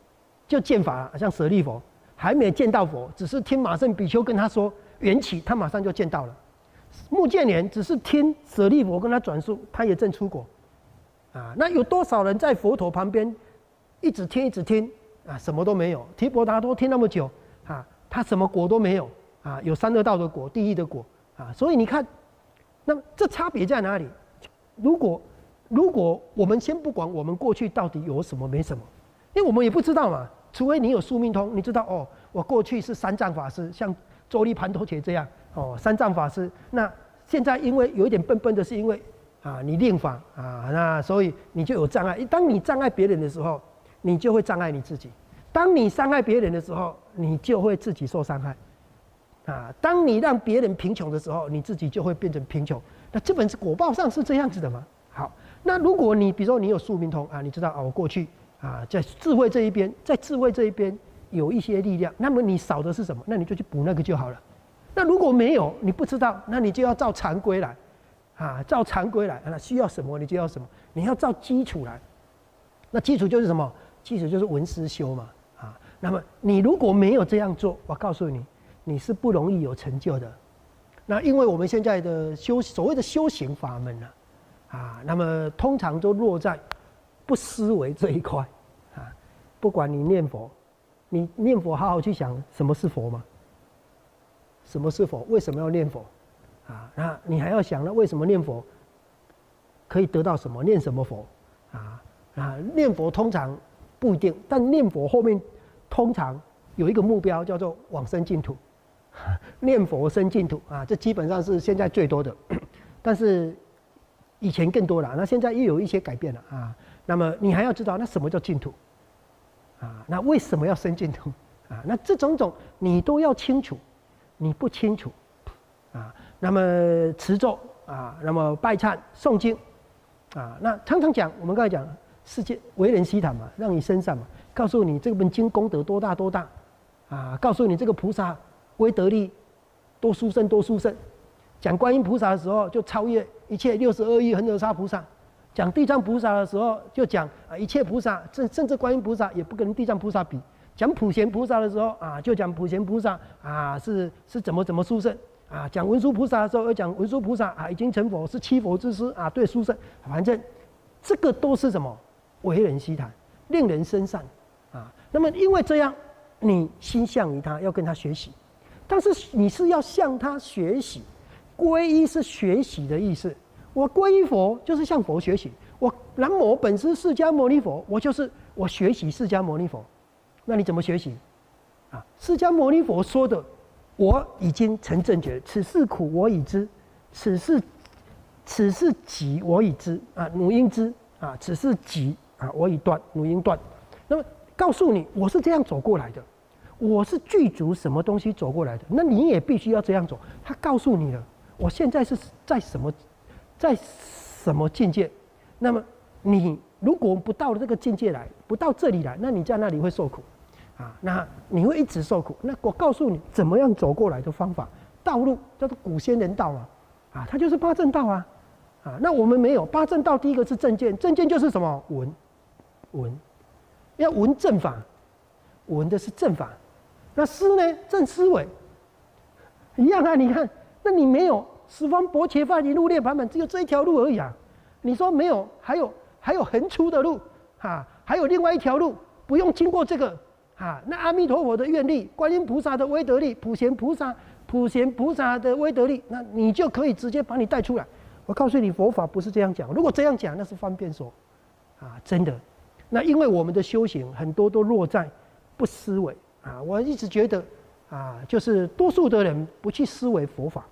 S1: 就见法了，像舍利佛还没见到佛，只是听马胜比丘跟他说缘起，他马上就见到了。目犍连只是听舍利佛跟他转述，他也正出果。那有多少人在佛陀旁边一直听一直听什么都没有？提婆达多听那么久他什么果都没有有三恶道的果、地狱的果所以你看，那么这差别在哪里？如果我们先不管我们过去到底有什么没什么，因为我们也不知道嘛，除非你有宿命通，你知道哦，我过去是三藏法师，像周利盘陀伽这样三藏法师，那现在因为有一点笨笨的，是因为你令法那所以你就有障碍。当你障碍别人的时候，你就会障碍你自己；当你伤害别人的时候，你就会自己受伤害。当你让别人贫穷的时候，你自己就会变成贫穷。那这本是果报上是这样子的吗？好，那如果你比如说你有宿命通你知道我过去在智慧这一边，在智慧这一边有一些力量，那么你少的是什么？那你就去补那个就好了。那如果没有，你不知道，那你就要照常规来照常规来需要什么你就要什么，你要照基础来。那基础就是什么？基础就是闻思修嘛那么你如果没有这样做，我告诉你，你是不容易有成就的。那因为我们现在的所谓的修行法门那么通常都落在不思维这一块不管你念佛，你念佛好好去想什么是佛吗？什么是佛？为什么要念佛那你还要想，那为什么念佛可以得到什么？念什么佛念佛通常不一定，但念佛后面通常有一个目标，叫做往生净土。念佛生净土这基本上是现在最多的，但是以前更多了，那现在又有一些改变了那么你还要知道，那什么叫净土那为什么要生净土那这种你都要清楚。你不清楚那么持咒那么拜忏诵经那常常讲，我们刚才讲世界为人希谈嘛，让你身上嘛，告诉你这本经功德多大多大告诉你这个菩萨威德力多殊胜多殊胜。讲观音菩萨的时候，就超越一切62亿恒河沙菩萨；讲地藏菩萨的时候，就讲一切菩萨，甚至观音菩萨也不跟地藏菩萨比。讲普贤菩萨的时候就讲普贤菩萨是怎么殊胜讲文殊菩萨的时候，又讲文殊菩萨已经成佛，是七佛之师对殊胜。反正这个都是什么？为人希谈，令人生善那么因为这样，你心向于他，要跟他学习。但是你是要向他学习，皈依是学习的意思。我皈依佛就是向佛学习。我南无本师释迦牟尼佛，我学习释迦牟尼佛。那你怎么学习释迦牟尼佛说的，我已经成正觉，此事苦我已知，此事集我已知汝应知此事集我已断，汝应断。那么告诉你，我是这样走过来的。我是具足什么东西走过来的，那你也必须要这样走。他告诉你了，我现在是在什么境界？那么你如果不到这个境界来，不到这里来，那你在那里会受苦那你会一直受苦。那我告诉你怎么样走过来的方法，道路叫做古仙人道嘛它就是八正道那我们没有八正道，第一个是正见，正见就是什么？闻，要闻正法，闻的是正法。那思呢？正思维一样你看，那你没有十方薄伽梵一路涅盘门，只有这一条路而已你说没有，还有横出的路还有另外一条路，不用经过这个那阿弥陀佛的愿力，观音菩萨的威德力，普贤菩萨的威德力，那你就可以直接把你带出来。我告诉你，佛法不是这样讲。如果这样讲，那是方便说真的。那因为我们的修行很多都落在不思维我一直觉得就是多数的人不去思维佛法，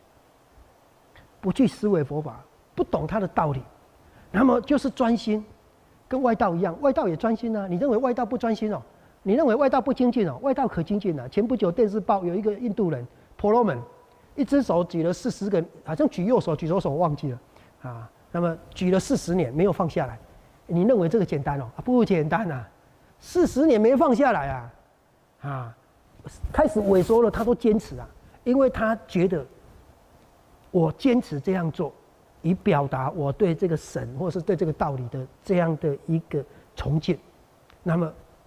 S1: 不懂它的道理，那么就是专心，跟外道一样，外道也专心你认为外道不专心你认为外道不精进外道可精进前不久电视报有一个印度人婆罗门，一只手举了40个，好像举右手举左手我忘记了那么举了40年没有放下来。你认为这个简单不简单40年没放下来开始萎缩了，他都坚持因为他觉得我坚持这样做，以表达我对这个神或是对这个道理的这样的一个崇敬。那么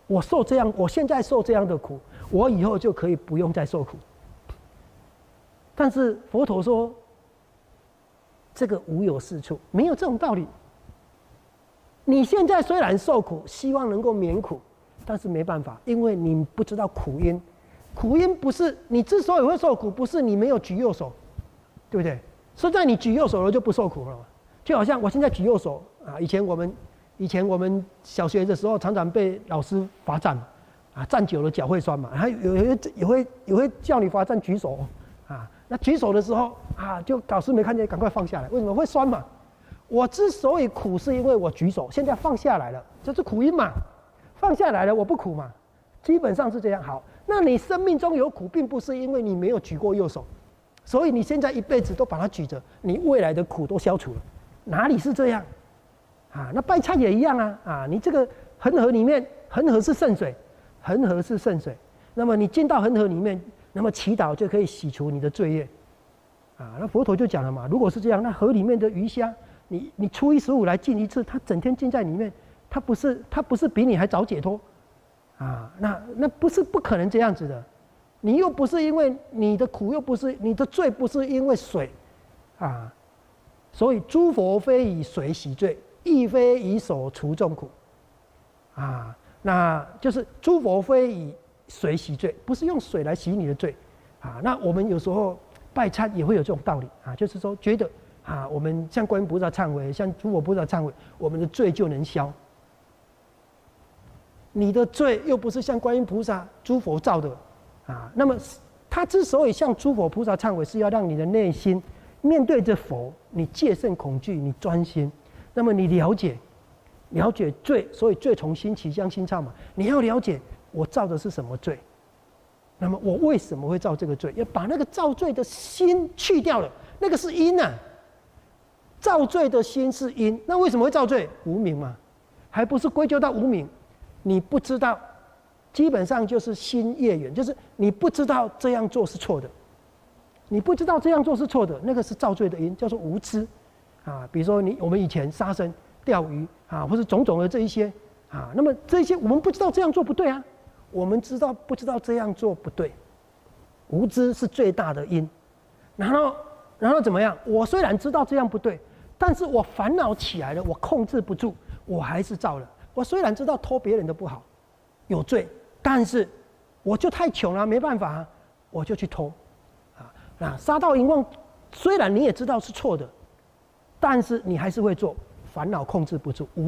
S1: 我受这样，我现在受这样的苦，我以后就可以不用再受苦。但是佛陀说，这个无有是处，没有这种道理。你现在虽然受苦，希望能够免苦，但是没办法，因为你不知道苦因。苦因不是你之所以会受苦，不是你没有举右手，对不对？现在你举右手了就不受苦了嘛。就好像我现在举右手啊，以前我们小学的时候常常被老师罚站啊，站久了脚会酸嘛，还也会叫你罚站举手啊。那举手的时候啊，就老师没看见，赶快放下来。为什么会酸嘛？我之所以苦，是因为我举手，现在放下来了，这是苦因嘛？放下来了，我不苦嘛？基本上是这样。好，那你生命中有苦，并不是因为你没有举过右手，所以你现在一辈子都把它举着，你未来的苦都消除了，哪里是这样？啊，那拜忏也一样啊！啊，你这个恒河里面，恒河是圣水，恒河是圣水，那么你进到恒河里面，那么祈祷就可以洗除你的罪业。啊，那佛陀就讲了嘛，如果是这样，那河里面的鱼虾，你初一十五来浸一次，它整天浸在里面，它不是比你还早解脱？啊，那不可能这样子的，你又不是因为你的苦，又不是你的罪，不是因为水，啊，所以诸佛非以水洗罪，亦非以手除众苦，啊，那就是诸佛非以水洗罪，不是用水来洗你的罪，啊，那我们有时候拜忏也会有这种道理啊，就是说觉得啊，我们向观音菩萨忏悔，向诸佛菩萨忏悔，我们的罪就能消。你的罪又不是向观音菩萨、诸佛造的，啊，那么他之所以向诸佛菩萨忏悔，是要让你的内心面对着佛，你戒慎恐惧，你专心，那么你了解罪，所以罪从心起，将心造嘛。你要了解我造的是什么罪，那么我为什么会造这个罪？要把那个造罪的心去掉了，那个是因啊。造罪的心是因，那为什么会造罪？无明嘛，还不是归咎到无明。你不知道，基本上就是心业缘，就是你不知道这样做是错的，你不知道这样做是错的，那个是造罪的因，叫做无知，啊，比如说我们以前杀生、钓鱼啊，或是种种的这一些啊，那么这些我们不知道这样做不对啊，我们不知道这样做不对，无知是最大的因，然后怎么样？我虽然知道这样不对，但是我烦恼起来了，我控制不住，我还是造了。我虽然知道偷别人的不好，有罪，但是我就太穷了，没办法啊，我就去偷，啊，那杀盗淫妄，虽然你也知道是错的，但是你还是会做，烦恼控制不住，无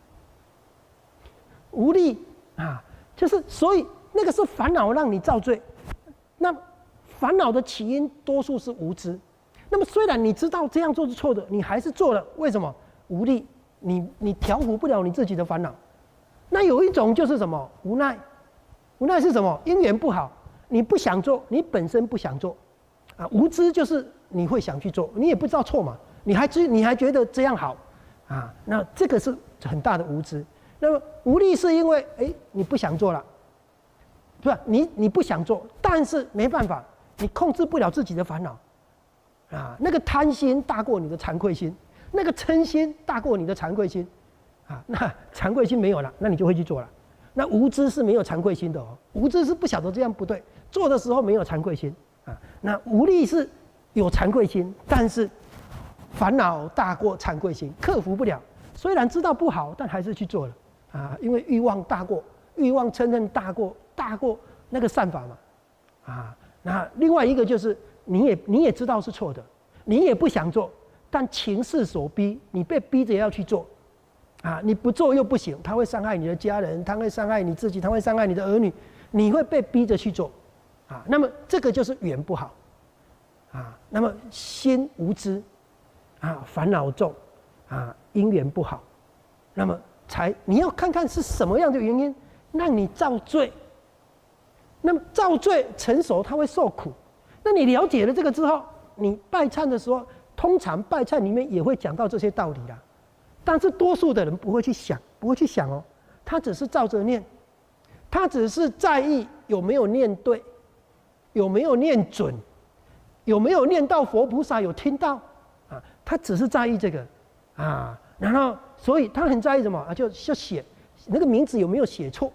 S1: 力啊，就是所以那个是烦恼让你造罪，那烦恼的起因多数是无知，那么虽然你知道这样做是错的，你还是做了，为什么？无力。你调伏不了你自己的烦恼，那有一种就是什么？无奈是什么？因缘不好，你不想做，你本身不想做，啊，无知就是你会想去做，你也不知道错嘛，你还觉得这样好，啊，那这个是很大的无知。那么无力是因为你不想做了，是吧？你不想做，但是没办法，你控制不了自己的烦恼，啊，那个贪心大过你的惭愧心。那个嗔心大过你的惭愧心，啊，那惭愧心没有了，那你就会去做了。那无知是没有惭愧心的哦，无知是不晓得这样不对，做的时候没有惭愧心啊。那无力是有惭愧心，但是烦恼大过惭愧心，克服不了。虽然知道不好，但还是去做了啊，因为欲望大过，欲望嗔恨大过那个善法嘛，啊。那另外一个就是你也知道是错的，你也不想做。但情势所逼，你被逼着要去做，啊，你不做又不行，它会伤害你的家人，它会伤害你自己，它会伤害你的儿女，你会被逼着去做，啊，那么这个就是缘不好，啊，那么心无知，啊，烦恼重，啊，因缘不好，那么你要看看是什么样的原因让你造罪，那么造罪成熟，他会受苦，那你了解了这个之后，你拜忏的时候。通常拜忏里面也会讲到这些道理啦，但是多数的人不会去想哦，他只是照着念，他只是在意有没有念对，有没有念准，有没有念到佛菩萨有听到啊，他只是在意这个啊，然后所以他很在意什么啊？就写那个名字有没有写错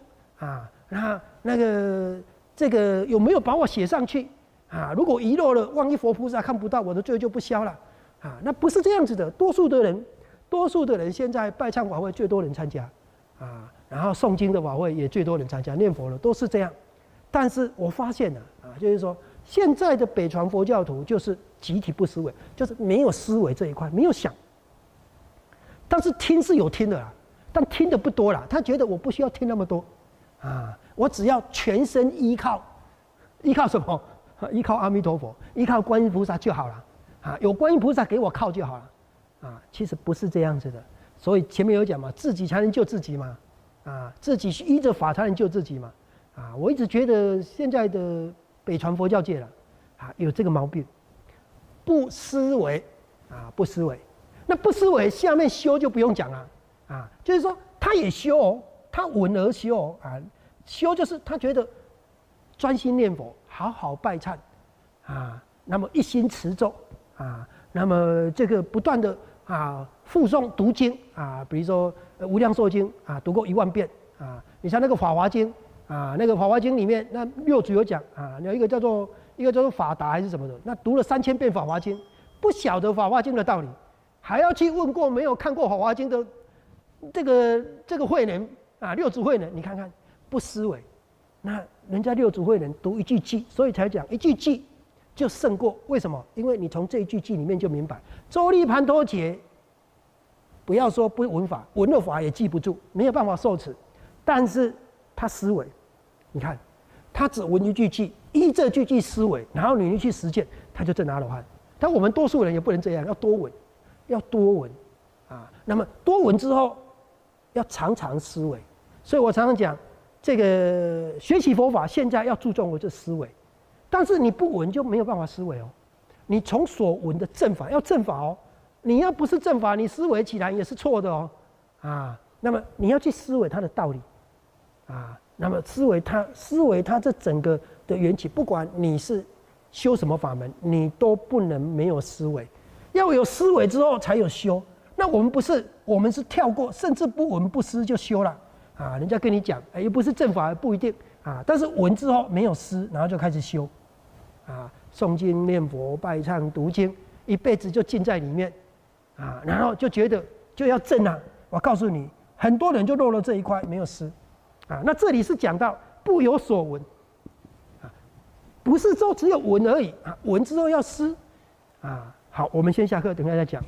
S1: 啊，那个这个有没有把我写上去啊？如果遗漏了，万一佛菩萨看不到，我的罪就不消了啊。那不是这样子的，多数的人现在拜忏法会最多人参加啊，然后诵经的法会也最多人参加，念佛了都是这样。但是我发现了啊，就是说现在的北传佛教徒就是集体不思维，就是没有思维这一块，没有想。但是听是有听的啦，但听的不多啦。他觉得我不需要听那么多啊，我只要全身依靠什么？依靠阿弥陀佛，依靠观音菩萨就好了啊，有观音菩萨给我靠就好了啊。其实不是这样子的，所以前面有讲嘛，自己才能救自己嘛，啊，自己依着法才能救自己嘛。啊，我一直觉得现在的北传佛教界了，啊，有这个毛病，不思维，啊，不思维。那不思维，下面修就不用讲了，啊，就是说他也修哦，他闻而修哦，啊，修就是他觉得专心念佛，好好拜忏，啊，那么一心持咒，啊，那么这个不断的啊复诵读经啊，比如说无量寿经啊，读过10000遍啊，你像那个法华经。啊，那个《法华经》里面，那六祖有讲啊，有一个叫做法达还是什么的，那读了3000遍《法华经》，不晓得《法华经》的道理，还要去问过没有看过《法华经》的这个慧能啊，六祖慧能，你看看不思维，那人家六祖慧能读一句偈，所以才讲一句偈就胜过。为什么？因为你从这一句偈里面就明白，周利盘陀劫，不要说不闻法，闻了法也记不住，没有办法受持，但是他思维。你看，他只闻一句偈，依这句偈思维，然后你去实践，他就证阿罗汉。但我们多数人也不能这样，要多闻，啊。那么多闻之后，要常常思维。所以我常常讲，这个学习佛法现在要注重我这思维，但是你不闻就没有办法思维哦。你从所闻的正法要正法哦，你要不是正法，你思维起来也是错的哦，啊。那么你要去思维它的道理，啊。那么思维它这整个的缘起，不管你是修什么法门，你都不能没有思维，要有思维之后才有修。那我们不是，我们是跳过，甚至不闻不思就修了啊！人家跟你讲，又不是正法，不一定啊。但是闻之后没有思，然后就开始修啊，诵经念佛、拜忏、读经，一辈子就浸在里面啊，然后就觉得就要正啊。我告诉你，很多人就漏了这一块，没有思。啊，那这里是讲到不有所闻，啊，不是说只有闻而已啊，闻之后要思，啊，好，我们先下课，等一下再讲。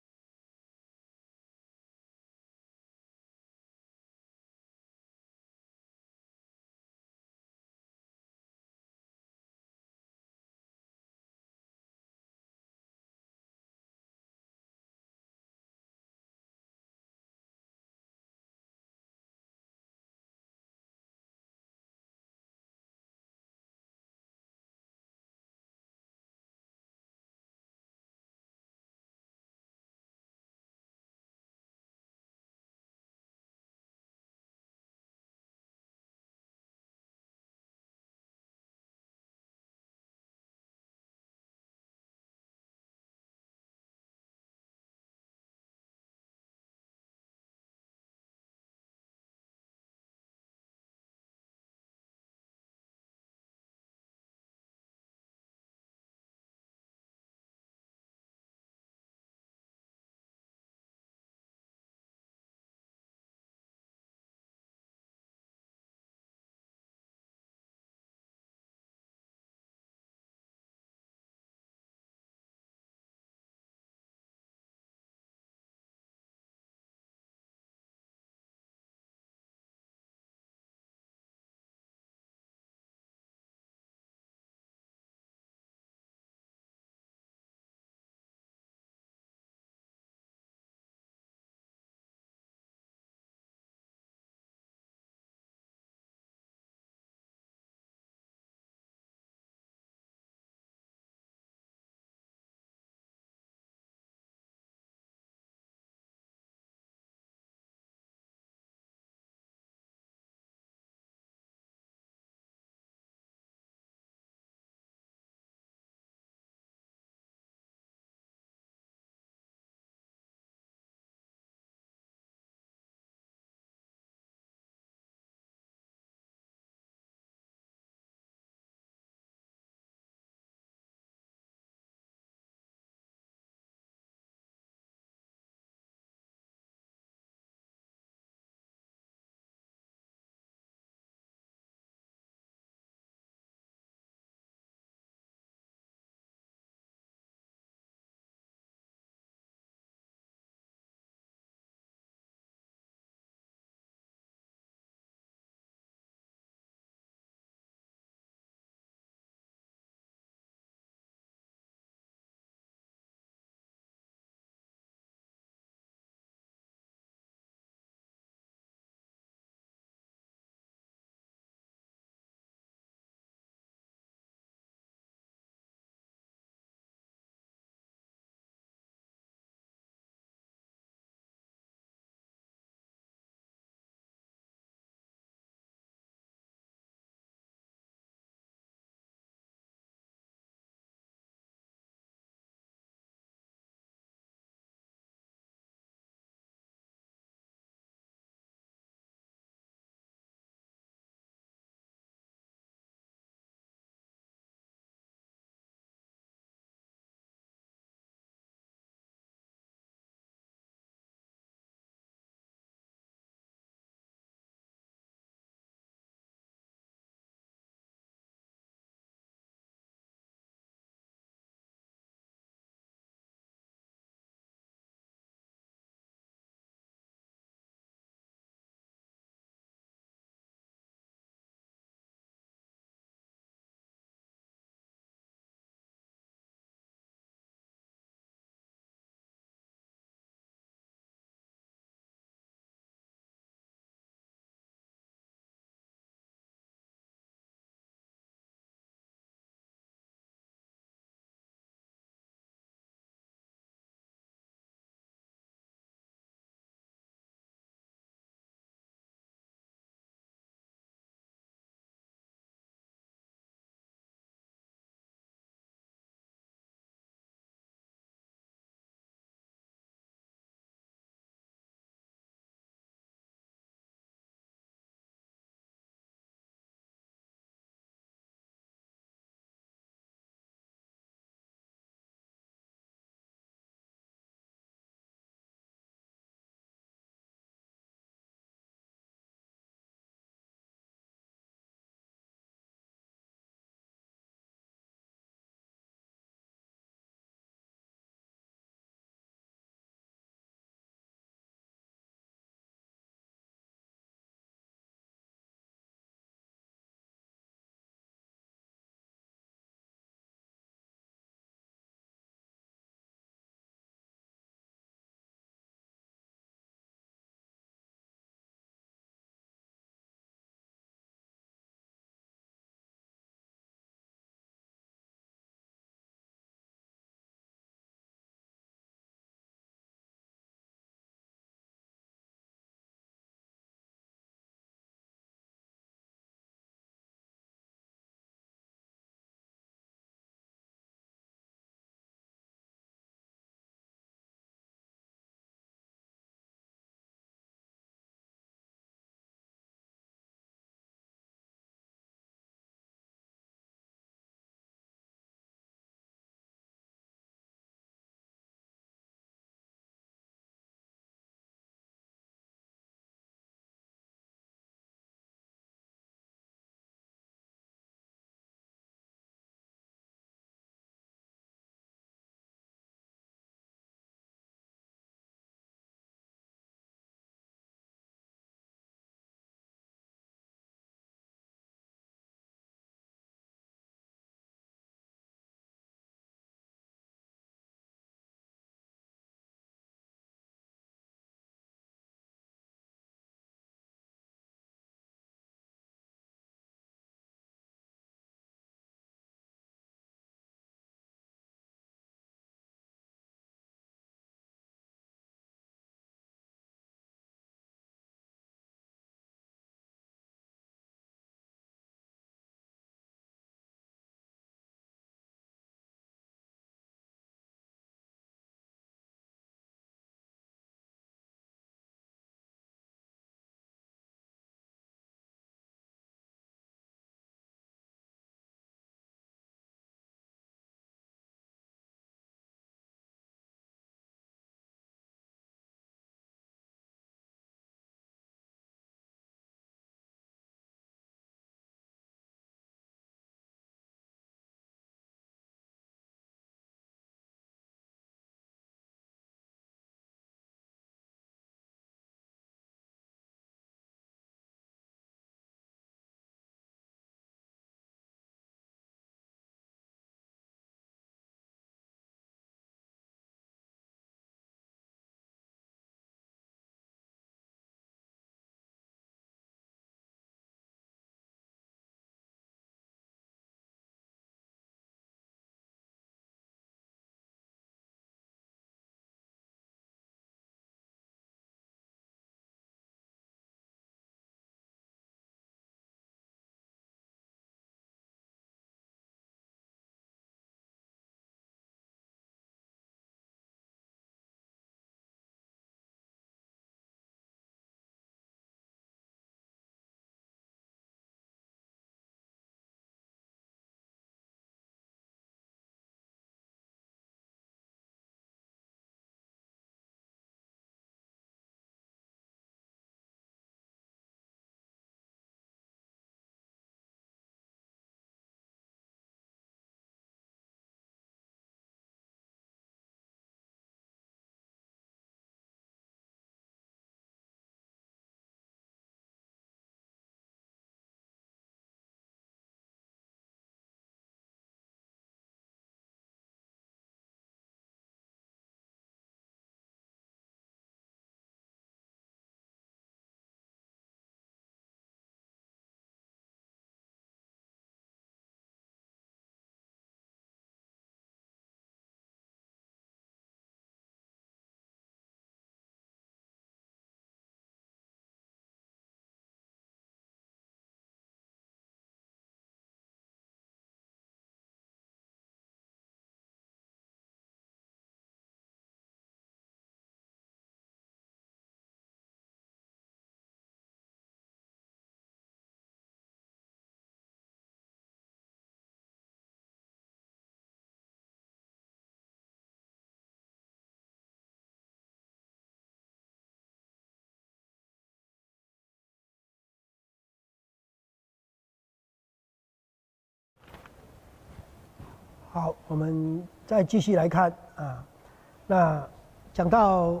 S1: 好，我们再继续来看啊。那讲到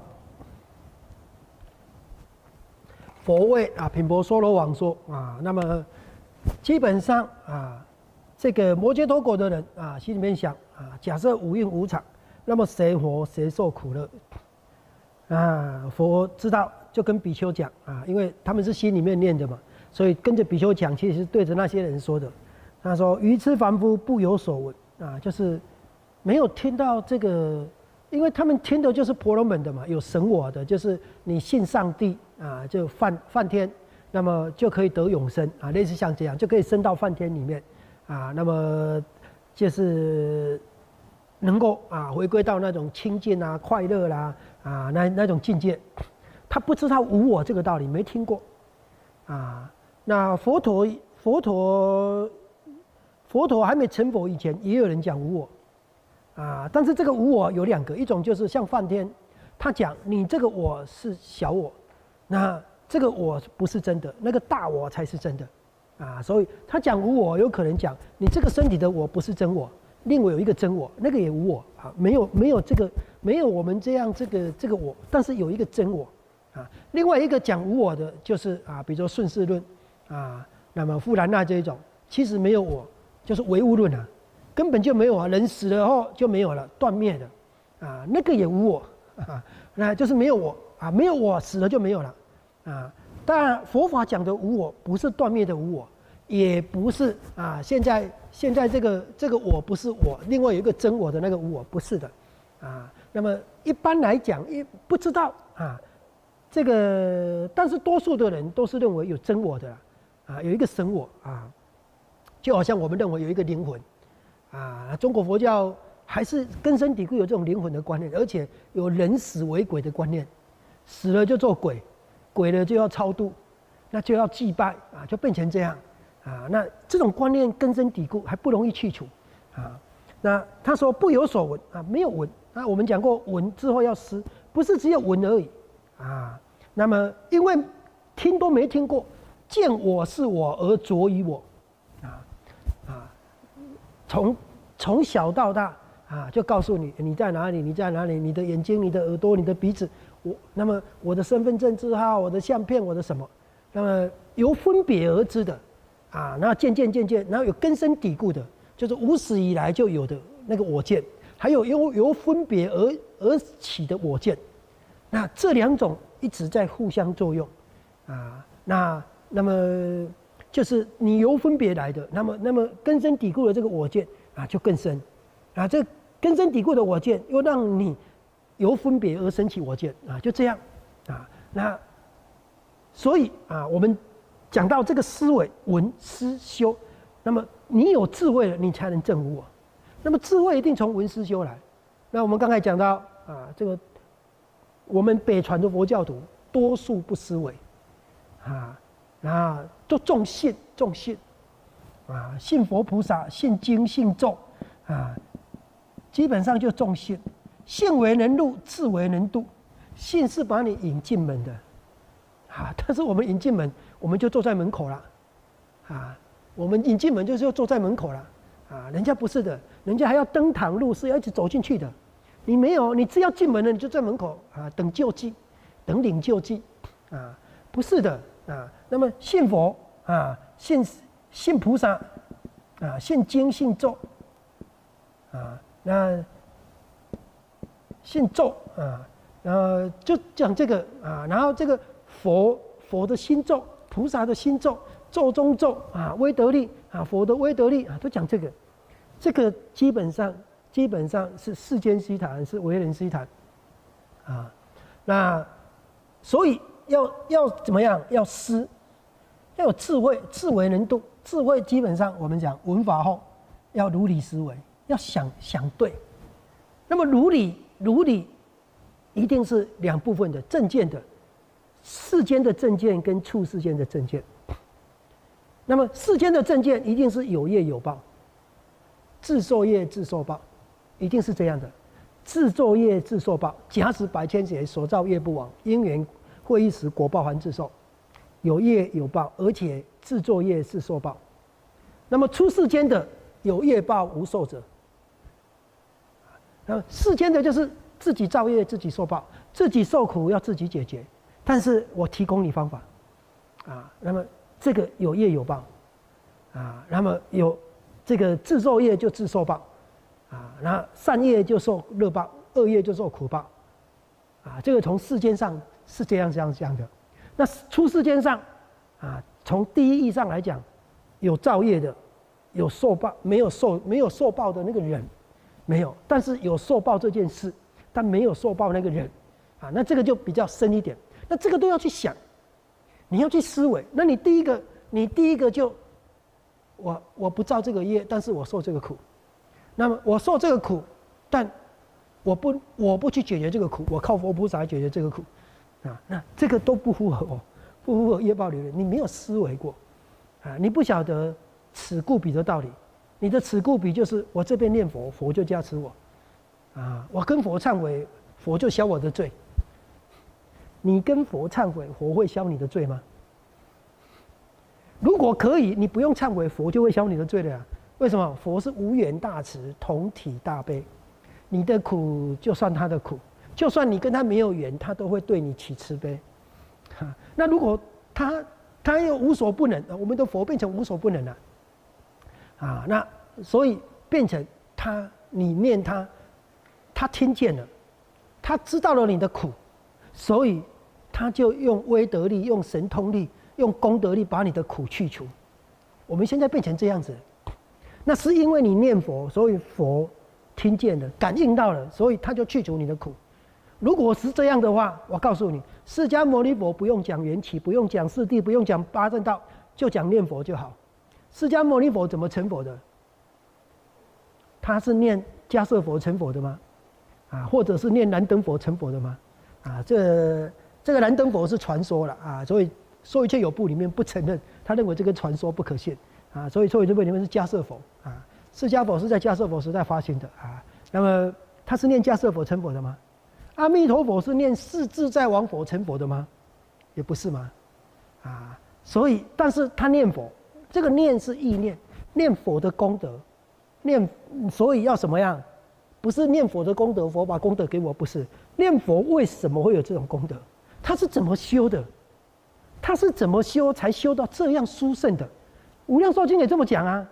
S1: 佛谓啊，品婆娑罗王说啊，那么基本上啊，这个摩羯陀国的人啊，心里面想啊，假设五蕴无常，那么谁活谁受苦乐啊？佛知道，就跟比丘讲啊，因为他们是心里面念的嘛，所以跟着比丘讲，其实是对着那些人说的。他说：“愚痴凡夫不有所闻啊，就是没有听到这个，因为他们听的就是婆罗门的嘛，有神我的，就是你信上帝啊，就梵天，那么就可以得永生啊，类似像这样，就可以升到梵天里面啊，那么就是能够啊回归到那种清净啊、快乐啦啊那种境界。他不知道无我这个道理，没听过啊。那佛陀还没成佛以前，也有人讲无我啊，但是这个无我有两个，一种就是像梵天，他讲你这个我是小我，那这个我不是真的，那个大我才是真的啊，所以他讲无我，有可能讲你这个身体的我不是真我，另外有一个真我，那个也无我啊，没有这个没有我们这样这个我，但是有一个真我啊，另外一个讲无我的就是啊，比如说顺世论啊，那么富兰那这一种，其实没有我。就是唯物论啊，根本就没有啊，人死了后就没有了，断灭的，啊，那个也无我啊，那就是没有我啊，没有我死了就没有了，啊，当然佛法讲的无我不是断灭的无我，也不是啊，现在这个我不是我，另外有一个真我的那个无我不是的，啊，那么一般来讲也不知道啊，这个但是多数的人都是认为有真我的啊，有一个神我啊。就好像我们认为有一个灵魂，啊，中国佛教还是根深蒂固有这种灵魂的观念，而且有人死为鬼的观念，死了就做鬼，鬼了就要超度，那就要祭拜啊，就变成这样啊。那这种观念根深蒂固，还不容易去除啊。那他说不有所闻啊，没有闻啊。我们讲过闻之后要思，不是只有闻而已啊。那么因为听都没听过，见我是我而着于我。从小到大啊，就告诉你你在哪里，你在哪里，你的眼睛、你的耳朵、你的鼻子，那么我的身份证字号、我的相片、我的什么，那么由分别而知的啊，那渐渐，然后有根深蒂固的，就是无始以来就有的那个我见，还有由分别而起的我见，那这两种一直在互相作用啊，那么。就是你由分别来的，那么根深蒂固的这个我见啊，就更深啊。这根深蒂固的我见，又让你由分别而生起我见啊，就这样啊。那所以啊，我们讲到这个思维、闻、思、修，那么你有智慧了，你才能证无我。那么智慧一定从闻思修来。那我们刚才讲到啊，这个我们北传的佛教徒多数不思维啊，都重信，啊，信佛菩萨，信经，信咒，啊，基本上就重信。信为能入，智为能度。信是把你引进门的，啊，但是我们引进门，我们就坐在门口了，啊，我们引进门就是要坐在门口了，啊，人家不是的，人家还要登堂入室，要一直走进去的。你没有，你只要进门了，你就在门口啊，等救济，等领救济，啊，不是的。啊，那么信佛啊，信菩萨啊，信经信咒啊，那信咒啊，然后就讲这个啊，然后这个佛的心咒，菩萨的心咒，咒中咒啊，威德力啊，佛的威德力啊，都讲这个，这个基本上是世间希谈，是为人希谈啊，那所以。要怎么样？要思，要有智慧，智为能度。智慧基本上我们讲闻法后要如理思维，要想对。那么如理一定是两部分的正见的，世间的正见跟处世间的正见。那么世间的正见一定是有业有报，自受业自受报，一定是这样的。自作业自受报，假使百千劫所造业不亡，因缘。会一时，果报还自受，有业有报，而且自作业自受报。那么出世间的有业报无受者， 世间的就是自己造业，自己受报，自己受苦要自己解决。但是我提供你方法，那么这个有业有报，那么有这个自受业就自受报，那善业就受乐报，恶业就受苦报，这个从世间上是这样的。那出世间上，从第一义上来讲，有造业的，有受报，没有受报的那个人，没有，但是有受报这件事，但没有受报那个人，那这个就比较深一点。那这个都要去想，你要去思维。那你第一个就，我不造这个业，但是我受这个苦。那么我受这个苦，但我不去解决这个苦，我靠佛菩萨来解决这个苦，那这个都不符合不符合业报理论。你没有思维过，你不晓得此故彼的道理。你的此故彼就是我这边念佛，佛就加持我，我跟佛忏悔，佛就消我的罪。你跟佛忏悔，佛会消你的罪吗？如果可以，你不用忏悔，佛就会消你的罪的呀。为什么？佛是无缘大慈，同体大悲。你的苦就算他的苦，就算你跟他没有缘，他都会对你起慈悲。那如果他又无所不能，我们的佛变成无所不能了，那所以变成你念他听见了，他知道了你的苦。所以，他就用威德力、用神通力、用功德力把你的苦去除。我们现在变成这样子，那是因为你念佛，所以佛听见了、感应到了，所以他就去除你的苦。如果是这样的话，我告诉你，释迦牟尼佛不用讲缘起，不用讲四谛，不用讲八正道，就讲念佛就好。释迦牟尼佛怎么成佛的？他是念迦叶佛成佛的吗？或者是念燃灯佛成佛的吗？这个燃灯佛是传说了，所以《说一切有部》里面不承认，他认为这个传说不可信，所以《说一切有部》里面是迦叶佛，释迦佛是在迦叶佛时代发行的，那么他是念迦叶佛成佛的吗？阿弥陀佛是念世自在王佛成佛的吗？也不是吗？所以但是他念佛，这个念是意念，念佛的功德，所以要什么样？不是念佛的功德，佛把功德给我，不是。念佛为什么会有这种功德？他是怎么修的？他是怎么修才修到这样殊胜的？无量寿经也这么讲啊。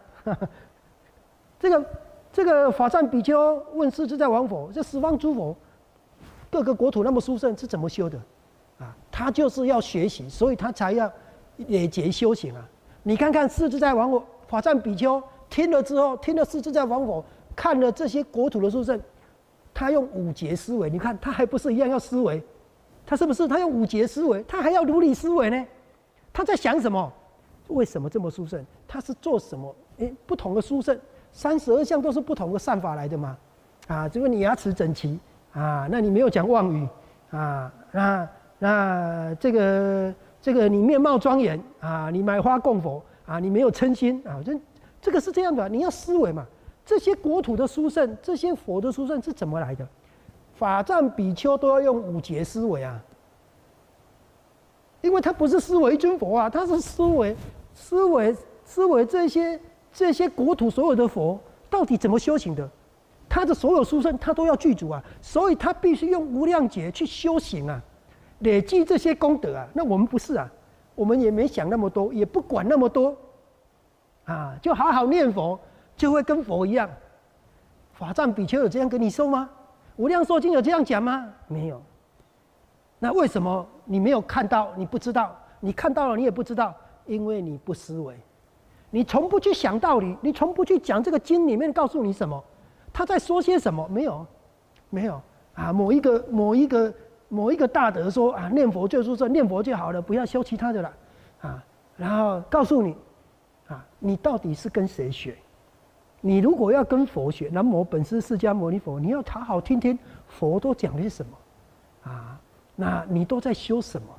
S1: 这个法藏比丘问世自在王佛，这十方诸佛各个国土那么殊胜，是怎么修的？他就是要学习，所以他才要累劫修行啊。你看看世自在王佛、法藏比丘听了之后，听了世自在王佛。看了这些国土的殊胜，他用五劫思维，你看他还不是一样要思维？他是不是他用五劫思维？他还要如理思维呢？他在想什么？为什么这么殊胜？他是做什么？不同的殊胜，32项都是不同的善法来的嘛。这个你牙齿整齐那你没有讲妄语那这个你面貌庄严你买花供佛你没有嗔心这个是这样的，你要思维嘛。这些国土的殊胜，这些佛的殊胜是怎么来的？法藏比丘都要用五劫思维因为他不是思维一尊佛他是思维这些国土所有的佛到底怎么修行的？他的所有殊胜他都要具足所以他必须用无量劫去修行累积这些功德那我们不是我们也没想那么多，也不管那么多就好好念佛。就会跟佛一样。法藏比丘有这样跟你说吗？无量寿经有这样讲吗？没有。那为什么你没有看到？你不知道？你看到了，你也不知道，因为你不思维，你从不去想道理，你从不去讲这个经里面告诉你什么，他在说些什么？没有，没有某一个大德说念佛就是念佛就好了，不要修其他的了然后告诉你你到底是跟谁学？你如果要跟佛学，南无本师释迦牟尼佛，你要好好听听佛都讲的是什么那你都在修什么？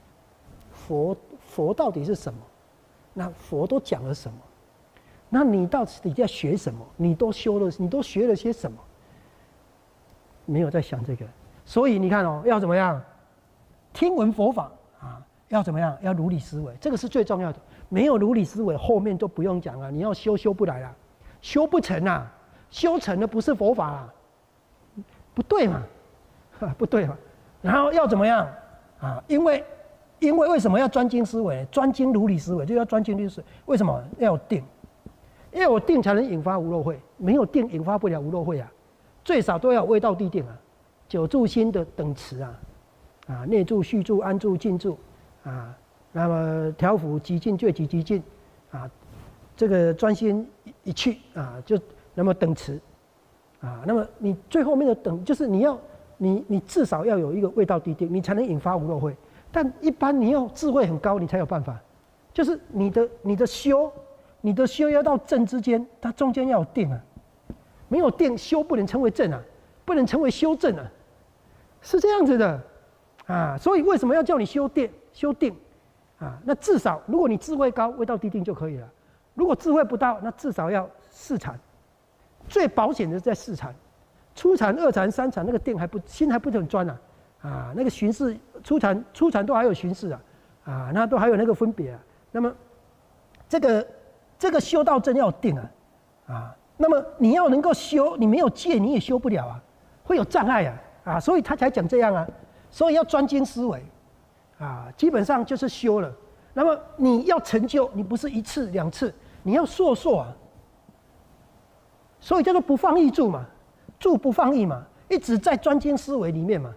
S1: 佛到底是什么？那佛都讲了什么？那你到底在学什么？你都学了些什么？没有在想这个，所以你看要怎么样？听闻佛法要怎么样？要如理思维，这个是最重要的。没有如理思维，后面都不用讲了。你要修不来了。修不成修成的不是佛法不对嘛，不对嘛。然后要怎么样啊？因为为什么要专精思维？专精如理思维就要专精律思维。为什么要有定？因为有定才能引发无漏慧，没有定引发不了无漏慧啊。最少都要有味道地定啊，九住心的等持啊，内住、续住、安住、静住啊，那么调伏、极静、觉极极静啊，这个专心一去啊，就那么等持啊，那么你最后面的等就是你至少要有一个味道地定，你才能引发无漏慧。但一般你要智慧很高，你才有办法。就是你的修要到正之间，它中间要有定啊，没有定修不能称为正啊，不能称为修正啊，是这样子的啊。所以为什么要叫你修定啊？那至少如果你智慧高，味道地定就可以了。如果智慧不到，那至少要四禅，最保险的是在四禅。初禅、二禅、三禅，那个定心还不很专啊，那个巡视初禅都还有巡视啊，那都还有那个分别啊。那么这个修道正要定啊，那么你要能够修，你没有戒你也修不了啊，会有障碍啊，所以他才讲这样啊。所以要专精思维啊，基本上就是修了。那么你要成就，你不是一次两次，你要烁烁啊，所以叫做不放逸住嘛。住不放逸嘛，一直在专精思维里面嘛，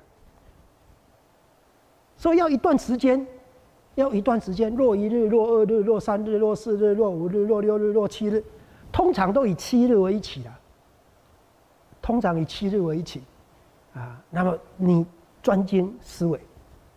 S1: 所以要一段时间，若一日、若二日、若三日、若四日、若五日、若六日、若七日，通常都以7日为一起啦。通常以7日为一起啊，那么你专精思维，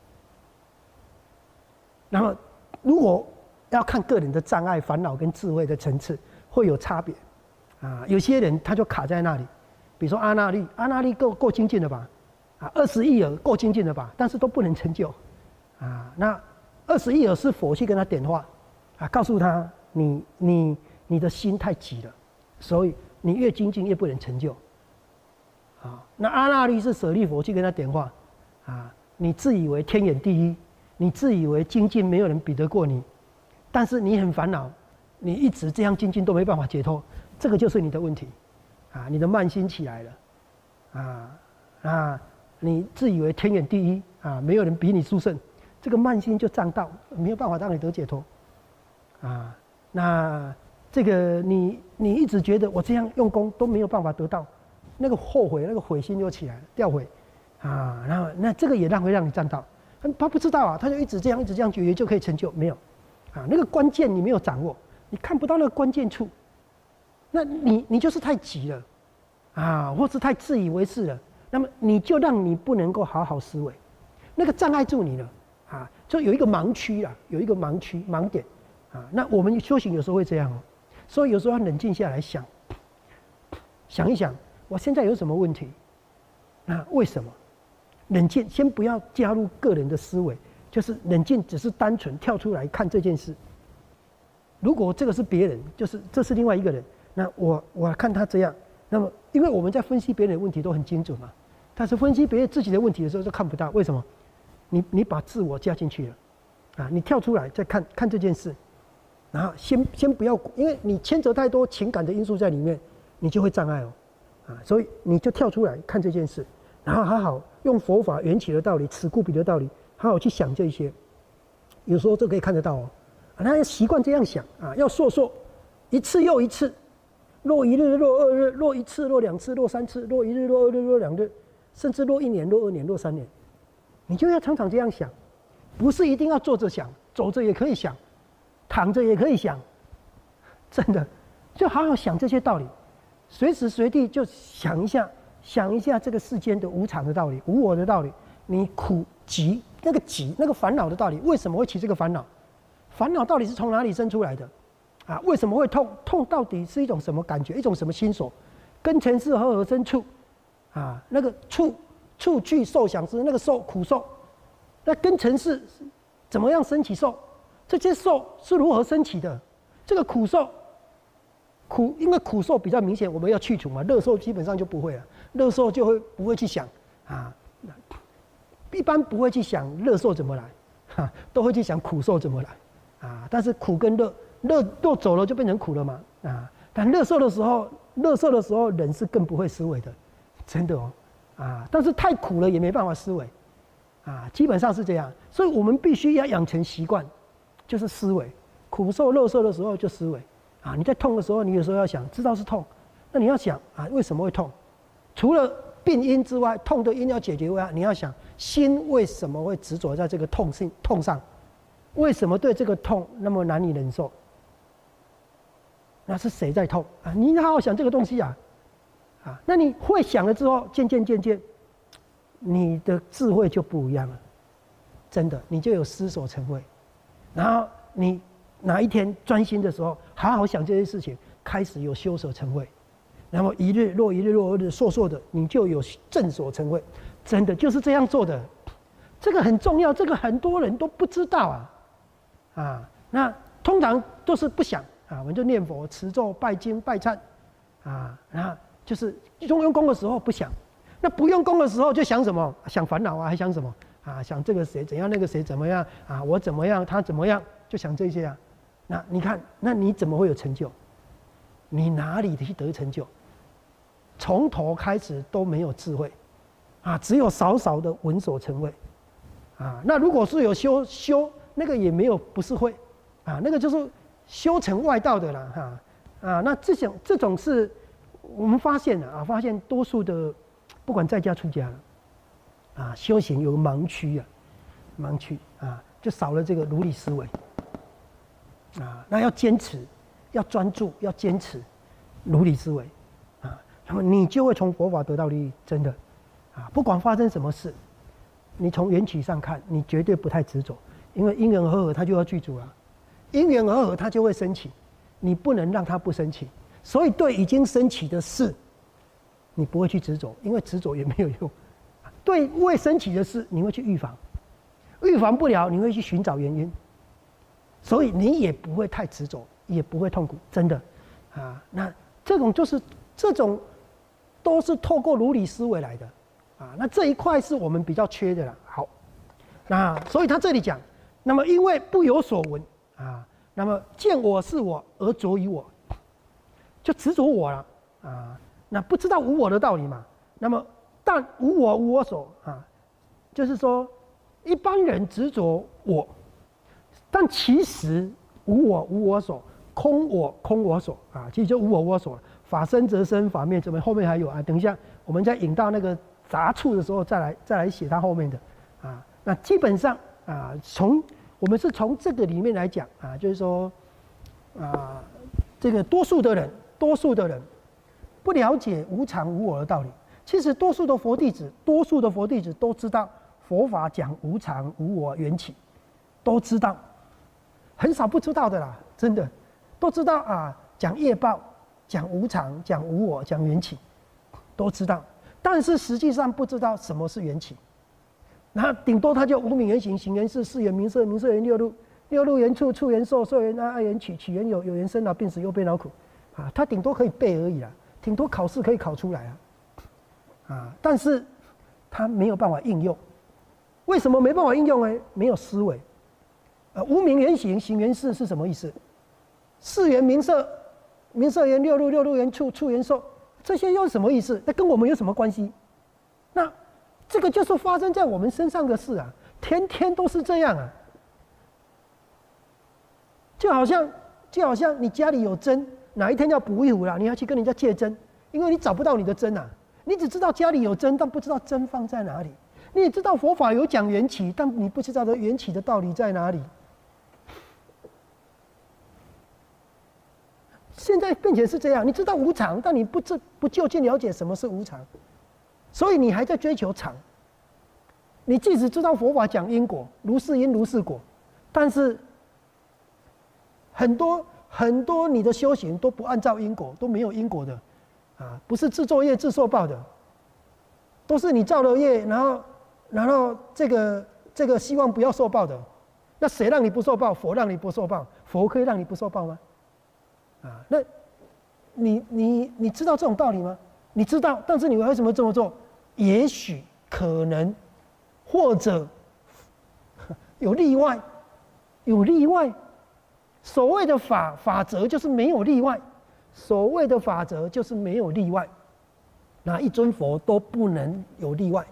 S1: 那么如果要看个人的障碍、烦恼跟智慧的层次会有差别啊，有些人他就卡在那里。比如说阿那律够精进了吧？啊，20亿耳够精进了吧？但是都不能成就，啊，那20亿耳是佛去跟他点化，啊，告诉他你的心太急了，所以你越精进越不能成就，啊，那阿那律是舍利佛去跟他点化，啊，你自以为天眼第一，你自以为精进没有人比得过你，但是你很烦恼，你一直这样精进都没办法解脱，这个就是你的问题。啊，你的慢心起来了，你自以为天眼第一啊，没有人比你殊胜，这个慢心就障道，没有办法让你得解脱，啊，那这个你一直觉得我这样用功都没有办法得到，那个后悔，那个悔心就起来了，掉悔，啊，然后那这个也会让你障道，他不知道啊，他就一直这样觉得就可以成就，没有，啊，那个关键你没有掌握，你看不到那个关键处。那你就是太急了，啊，或是太自以为是了，那么你就让你不能够好好思维，那个障碍住你了，啊，就有一个盲区啦，有一个盲点，啊，那我们修行有时候会这样哦，所以有时候要冷静下来想一想，我现在有什么问题？那为什么？冷静，先不要加入个人的思维，就是冷静，只是单纯跳出来看这件事。如果这个是别人，就是这是另外一个人。那我看他这样，那么因为我们在分析别人的问题都很精准嘛，但是分析别人自己的问题的时候就看不到，为什么？你把自我加进去了，啊，你跳出来再看这件事，然后先不要，因为你牵扯太多情感的因素在里面，你就会障碍哦，啊，所以你就跳出来看这件事，然后好好用佛法缘起的道理、此故彼的道理，好好去想这些，有时候这可以看得到哦，啊，他要习惯这样想啊，要烁一次又一次。若1日、若2日、若1次、若2次、若3次、若1日、若2日、若2日，甚至若1年、若2年、若3年，你就要常常这样想，不是一定要坐着想，走着也可以想，躺着也可以想，真的，就好好想这些道理，随时随地就想一下这个世间的无常的道理、无我的道理，你苦急那个烦恼的道理，为什么会起这个烦恼？烦恼到底是从哪里生出来的？啊，为什么会痛？痛到底是一种什么感觉？一种什么心所？跟前世和合生处，啊，那个触具受想思，那个受苦受，那跟前世怎么样升起受？这些受是如何升起的？这个苦受，因为苦受比较明显，我们要去除嘛。乐受基本上就不会了，乐受就不会去想啊，一般不会去想乐受怎么来，都会去想苦受怎么来啊。但是苦跟乐走了就变成苦了嘛啊！但乐受的时候人是更不会思维的，真的哦但是太苦了也没办法思维，基本上是这样。所以我们必须要养成习惯，就是思维。苦受、乐受的时候就思维，你在痛的时候，你有时候要想，知道是痛，那你要想为什么会痛？除了病因之外，痛的因要解决外，你要想心为什么会执着在这个痛上？为什么对这个痛那么难以忍受？那是谁在痛你好好想这个东西那你会想了之后，渐渐，你的智慧就不一样了，真的，你就有思所成慧。然后你哪一天专心的时候，好好想这些事情，开始有修所成慧。然后一日落一日落，烁的，你就有正所成慧。真的就是这样做的，这个很重要，这个很多人都不知道那通常都是不想我们就念佛、持咒、拜经、拜忏那就是用功的时候不想，那不用功的时候就想什么？想烦恼还想什么想这个谁怎样，那个谁怎么样我怎么样，他怎么样，就想这些那你看，那你怎么会有成就？你哪里去得成就？从头开始都没有智慧只有少少的闻所成慧那如果是有修那个也没有不是慧那个就是修成外道的啦那这种是我们发现了发现多数的不管在家出家了修行有盲区就少了这个如理思维那要坚持，要专注，要坚持如理思维那么你就会从佛法得到利益，真的不管发生什么事，你从缘起上看，你绝对不太执着，因为因缘和合，它就要具足了，因缘和合，它就会升起，你不能让它不升起。所以对已经升起的事，你不会去执着，因为执着也没有用。对未升起的事，你会去预防，预防不了，你会去寻找原因，所以你也不会太执着，也不会痛苦，真的那这种都是透过如理思维来的那这一块是我们比较缺的啦。好，那所以他这里讲，那么因为不有所闻那么见我是我而着于我，就执着我了那不知道无我的道理嘛。那么但无我无我所就是说一般人执着我，但其实无我无我所，空我空我所其实就无我无我所了。法生则生，法灭则灭，后面还有等一下我们在引到那个杂处的时候再来写它后面的那基本上我们是从这个里面来讲就是说这个多数的人不了解无常无我的道理。其实多数的佛弟子都知道佛法讲无常无我缘起，都知道，很少不知道的啦，真的都知道讲业报，讲无常，讲无我，讲缘起，都知道，但是实际上不知道什么是缘起。那顶多他就无明缘行，行缘事，事缘名色，名色缘六路，六路缘处，处缘受，受缘爱，爱缘取，取缘有，有缘生老病死忧悲恼苦他顶多可以背而已啦，顶多考试可以考出来但是他没有办法应用。为什么没办法应用呢？没有思维。无明缘行，行缘事是什么意思？事缘名色，名色缘六路，六路缘处，处缘受，这些又是什么意思？那跟我们有什么关系？那这个就是发生在我们身上的事天天都是这样就好像你家里有针，哪一天要补一壶了，你要去跟人家借针，因为你找不到你的针你只知道家里有针，但不知道针放在哪里。你也知道佛法有讲缘起，但你不知道的缘起的道理在哪里。现在并且是这样，你知道无常，但你不究竟了解什么是无常，所以你还在追求常。你即使知道佛法讲因果，如是因如是果，但是很多你的修行都不按照因果，都没有因果的不是自作业自受报的，都是你造了业，然后这个希望不要受报的。那谁让你不受报？佛让你不受报，佛可以让你不受报吗？那你知道这种道理吗？你知道，但是你为什么这么做？也许可能，或者有例外，有例外。所谓的法则就是没有例外，所谓的法则就是没有例外哪一尊佛都不能有例外。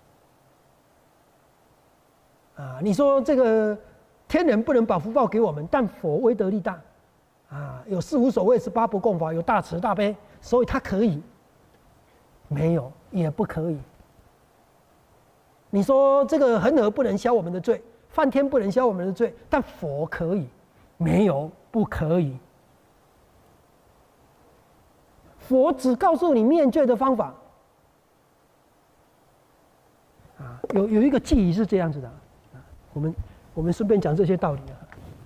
S1: 啊，你说这个天人不能把福报给我们，但佛威德力大，啊，有四无所谓18不共法，有大慈大悲，所以他可以。没有，也不可以。你说这个恒河不能消我们的罪，梵天不能消我们的罪，但佛可以。没有，不可以。佛只告诉你灭罪的方法。啊，有一个记忆是这样子的，啊，我们顺便讲这些道理啊。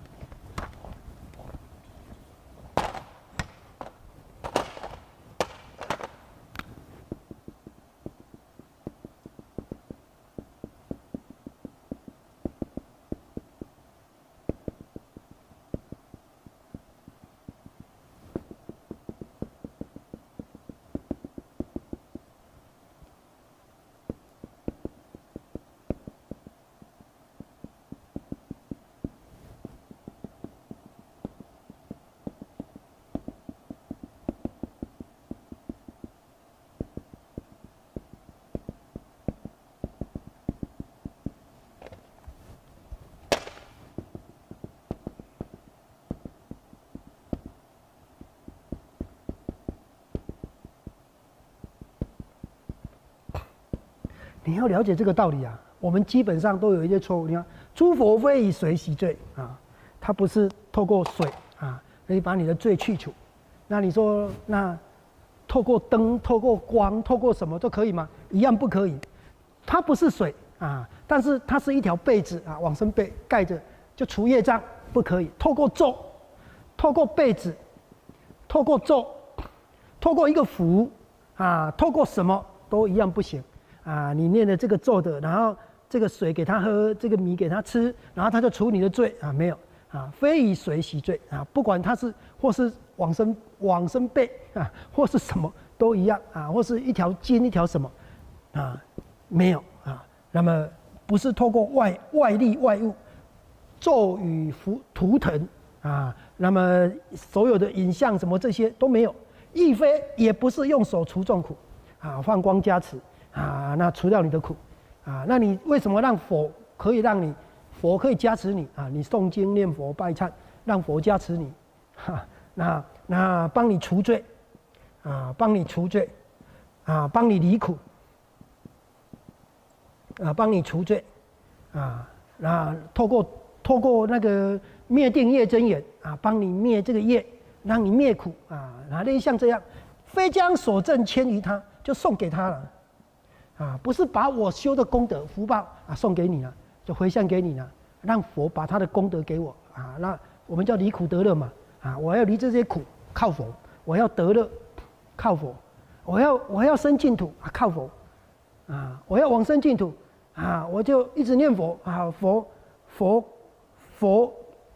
S1: 你要了解这个道理啊，我们基本上都有一些错误。你看，诸佛非以水洗罪啊，它不是透过水啊，可以把你的罪去除。那你说，那透过灯、透过光、透过什么都可以吗？一样不可以。它不是水啊，但是它是一条被子啊，往生被盖着就除业障，不可以。透过咒，透过被子，透过咒，透过一个符啊，透过什么都一样不行。啊，你念了这个咒的，然后这个水给他喝，这个米给他吃，然后他就除你的罪啊，没有啊，非以水洗罪啊，不管他是或是往生被啊，或是什么都一样啊，或是一条筋一条什么啊，没有啊，那么不是透过外力外物，咒语图腾啊，那么所有的影像什么这些都没有，亦非也不是用手除众苦啊，放光加持。啊，那除掉你的苦，啊，那你为什么让佛可以加持你啊？你诵经念佛拜忏，让佛加持你，哈，那帮你除罪，啊，帮你除罪，啊，帮你离苦，啊，帮你除罪，啊，那透过那个灭定业真言啊，帮你灭这个业，让你灭苦啊，类像这样，非将所证迁于他，就送给他了。啊，不是把我修的功德福报啊送给你了，就回向给你了，让佛把他的功德给我啊，那我们叫离苦得乐嘛啊，我要离这些苦靠佛，我要得乐靠佛，我要生净土啊靠佛啊，我要往生净土啊，我就一直念佛啊，佛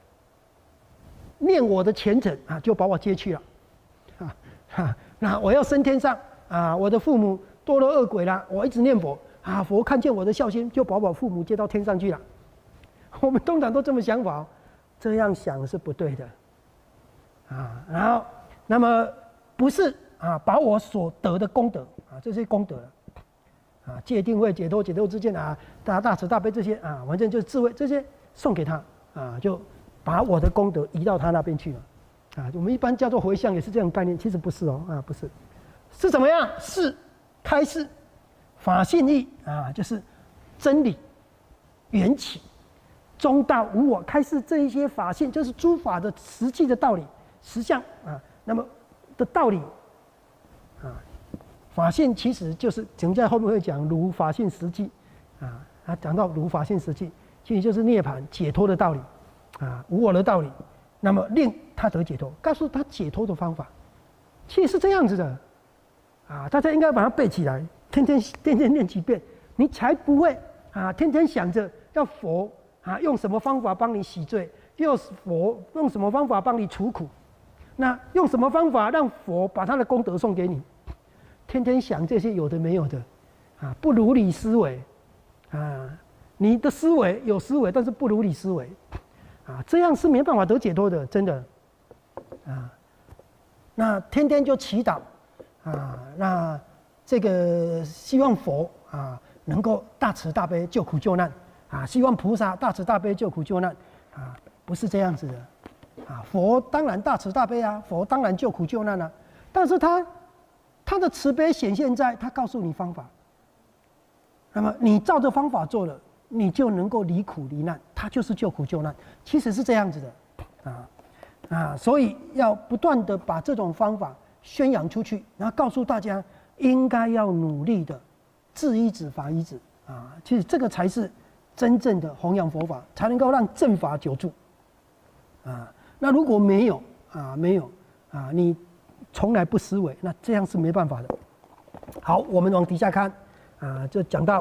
S1: 念我的虔诚啊，就把我接去了啊，那我要升天上啊，我的父母堕落恶鬼啦，我一直念佛啊，佛看见我的孝心，就把我父母接到天上去了。我们通常都这么想法，这样想是不对的啊。然后，那么不是啊，把我所得的功德啊，这些功德啊，戒定慧、解脱、解脱之见啊，大慈大悲这些啊，反正就是智慧这些送给他啊，就把我的功德移到他那边去了啊。我们一般叫做回向，也是这样概念，其实不是哦啊，不是，是怎么样？是。开示法性义啊，就是真理缘起中道无我，开示这一些法性，就是诸法的实际的道理实相啊，那么的道理啊，法性其实就是等在后面会讲如法性实际啊，他讲到如法性实际，其实就是涅槃解脱的道理啊，无我的道理，那么令他得解脱，告诉他解脱的方法，其实是这样子的。啊，大家应该把它背起来，天天念几遍，你才不会啊，天天想着要佛啊用什么方法帮你洗罪，佛用什么方法帮你除苦，那用什么方法让佛把他的功德送给你？天天想这些有的没有的，啊，不如理思维，啊，你的思维有思维，但是不如理思维，啊，这样是没办法得解脱的，真的，啊，那天天就祈祷。啊，那这个希望佛啊能够大慈大悲救苦救难啊，希望菩萨大慈大悲救苦救难啊，不是这样子的啊。佛当然大慈大悲啊，佛当然救苦救难啊，但是他的慈悲显现在他告诉你方法，那么你照着方法做了，你就能够离苦离难，他就是救苦救难，其实是这样子的啊，所以要不断的把这种方法宣扬出去，然后告诉大家应该要努力的治一子法一子啊，其实这个才是真正的弘扬佛法，才能够让正法久住啊。那如果没有你从来不思维，那这样是没办法的。好，我们往底下看啊，就讲到，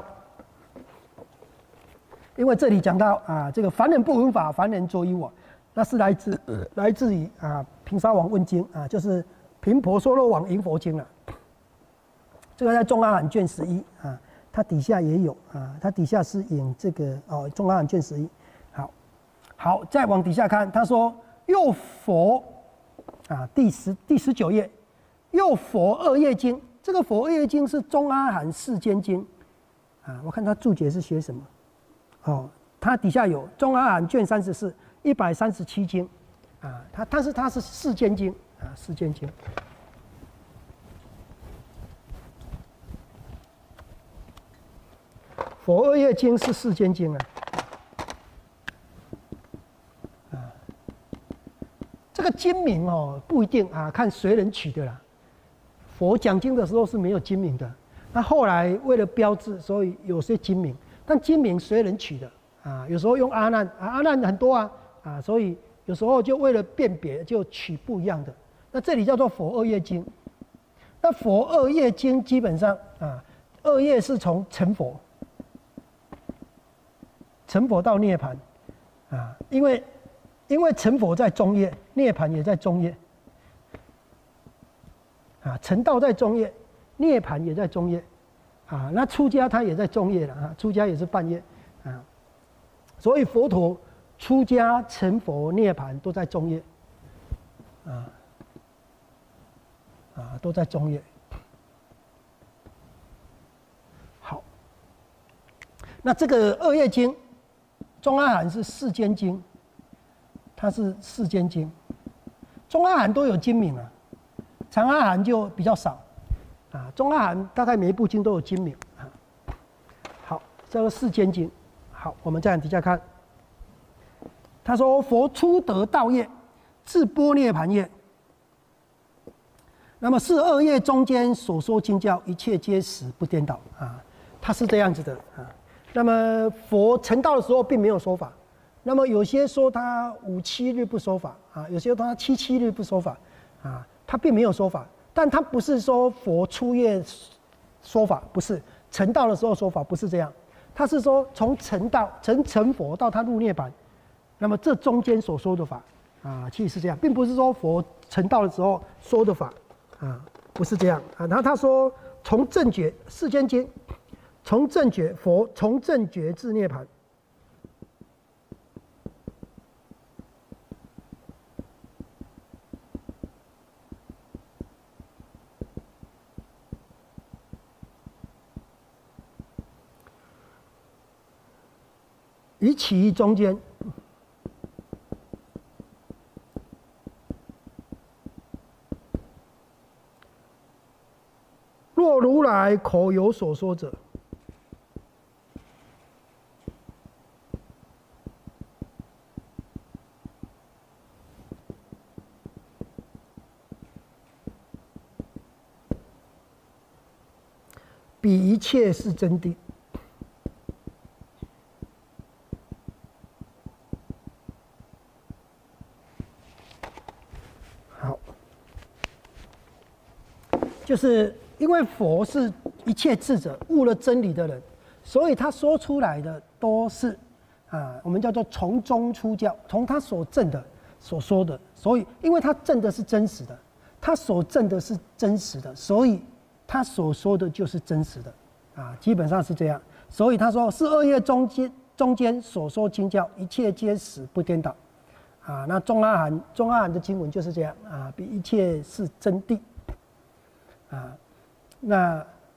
S1: 因为这里讲到啊，这个凡人不闻法，凡人作于我，那是来自于啊平沙王问经啊，就是频婆娑罗王迎佛经了。这个在中阿含卷11啊，它底下也有啊，它底下是引这个中阿含卷11。好，再往底下看，他说又佛啊，第19页，又佛二业经。这个佛二业经是中阿含世间经啊，我看他注解是写什么它底下有中阿含卷34 137经啊，它是世间经啊，世间经。佛二业经是世间经啊。这个经名不一定啊，看谁人取的啦。佛讲经的时候是没有经名的，那后来为了标志，所以有些经名，但经名谁人取的啊？有时候用阿难阿难很多啊，所以有时候就为了辨别就取不一样的。那这里叫做佛二业经。那佛二业经基本上啊，二业是从成佛到涅槃啊，因为成佛在中叶，涅槃也在中叶，啊，成道在中叶，涅槃也在中叶，啊，那出家他也在中叶了啊，出家也是半叶，啊，所以佛陀出家、成佛、涅槃都在中叶，都在中叶。好，那这个二业经，中阿含是世间经。它是世间经，中阿含都有经名啊，长阿含就比较少啊。中阿含大概每一部经都有经名啊。好，这个世间经。好，我们再往底下看。他说：“佛初得道业，至般涅盘业。那么是二业中间所说经教，一切皆实不颠倒啊。它是这样子的啊。那么佛成道的时候，并没有说法。”那么有些说他5、7日不说法啊，有些说他7、7日不说法啊，他并没有说法，但他不是说佛出业说法，不是成道的时候说法，不是这样，他是说从成佛到他入涅槃，那么这中间所说的法啊，其实是这样，并不是说佛成道的时候说的法啊，不是这样啊。然后他说从正觉世间经，从正觉佛从正觉至涅槃。于其中间，若如来口有所说者，彼一切是真谛。就是因为佛是一切智者，悟了真理的人，所以他说出来的都是我们叫做从中出教，从他所证的、所说的。所以，因为他证的是真实的，他所证的是真实的，所以他所说的就是真实的基本上是这样。所以他说是二业中间所说经教，一切皆实不颠倒那中阿含的经文就是这样彼一切是真谛。那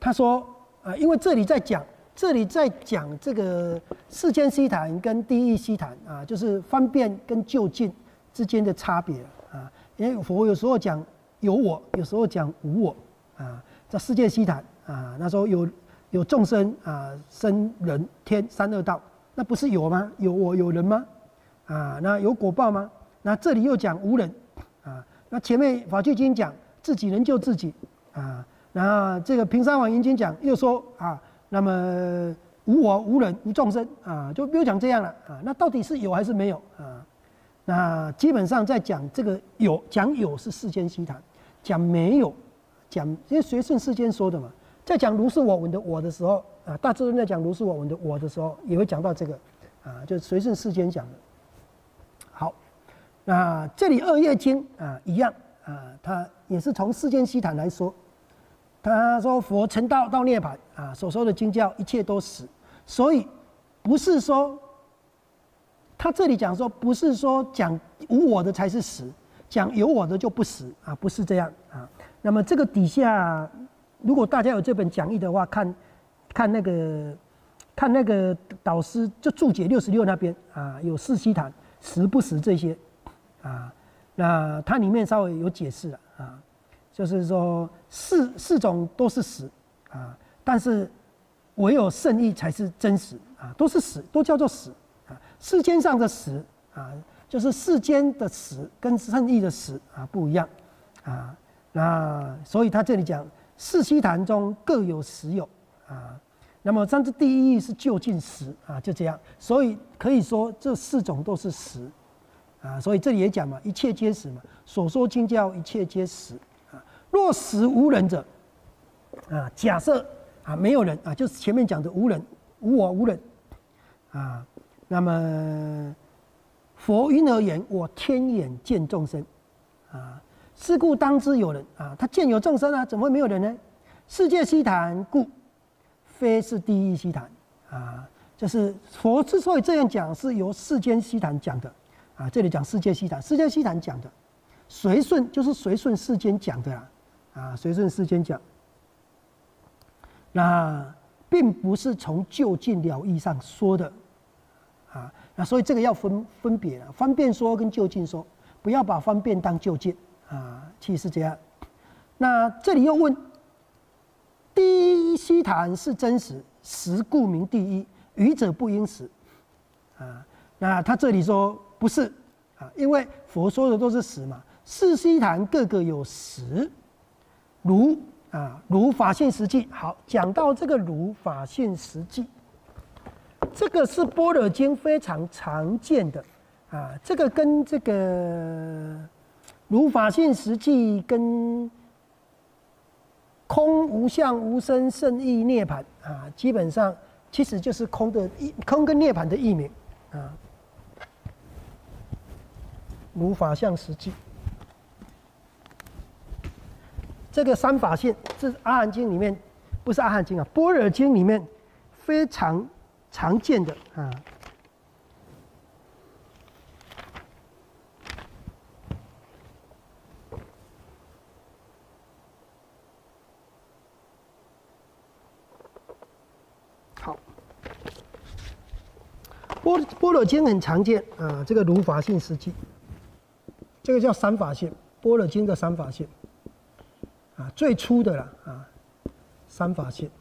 S1: 他说因为这里在讲这个世间悉谈跟第一悉谈啊，就是方便跟就近之间的差别啊。因为佛有时候讲有我，有时候讲无我啊。在世界悉谈啊，那时候有众生啊，生人天三恶道，那不是有吗？有我有人吗？啊，那有果报吗？那这里又讲无人啊。那前面法句经讲自己人救自己啊，那这个平山王银经讲又说啊，那么无我无人无众生啊，就不用讲这样了啊。那到底是有还是没有啊？那基本上在讲这个讲有是世间悉谈，讲没有。因为随顺世间说的嘛，在讲如是我闻的我的时候啊，大智论在讲如是我闻的我的时候，也会讲到这个啊，就随顺世间讲的。好，那这里二业经啊一样啊，它也是从世间悉谈来说。他说佛成道到涅槃啊，所说的经教一切都实，所以不是说他这里讲说不是说讲无我的才是实，讲有我的就不实啊，不是这样啊。那么这个底下，如果大家有这本讲义的话，看那个导师就注解66那边啊，有四悉谈实不实这些啊，那它里面稍微有解释了啊，就是说四种都是实啊，但是唯有圣意才是真实啊，都是实，都叫做实啊。世间上的实啊，就是世间的实跟圣意的实啊不一样啊。那所以他这里讲四悉谈中各有实有啊，那么但是第一义是就近实啊，就这样，所以可以说这四种都是实啊，所以这里也讲嘛，一切皆实嘛，所说经教一切皆实啊。若实无人者啊，假设啊没有人啊，就是前面讲的无人无我无人啊，那么佛因而言，我天眼见众生啊。是故当知有人啊，他见有众生啊，怎么会没有人呢？世界悉谈故，非是第一悉谈啊。就是佛之所以这样讲，是由世间悉谈讲的啊。这里讲世界悉谈，世界悉谈讲的，随顺就是随顺世间讲的啊，随顺世间讲。那并不是从就近了义上说的啊。那所以这个要分别了，方便说跟就近说，不要把方便当就近。啊，其实是这样。那这里又问：第一悉谈是真实，实故名第一，愚者不应实。啊，那他这里说不是啊，因为佛说的都是实嘛，四悉谈各个有实，如法性实际。好，讲到这个如法性实际，这个是般若经非常常见的啊，这个跟这个。如法性实际跟空无相无生圣意涅槃啊，基本上其实就是空跟涅槃的译名啊。如法相实际，这个三法性是阿含经里面，不是阿含经啊，般若经里面非常常见的啊。般若经很常见啊，这个如法性实际，这个叫三法性，般若经的三法性啊，最初的啦啊，三法性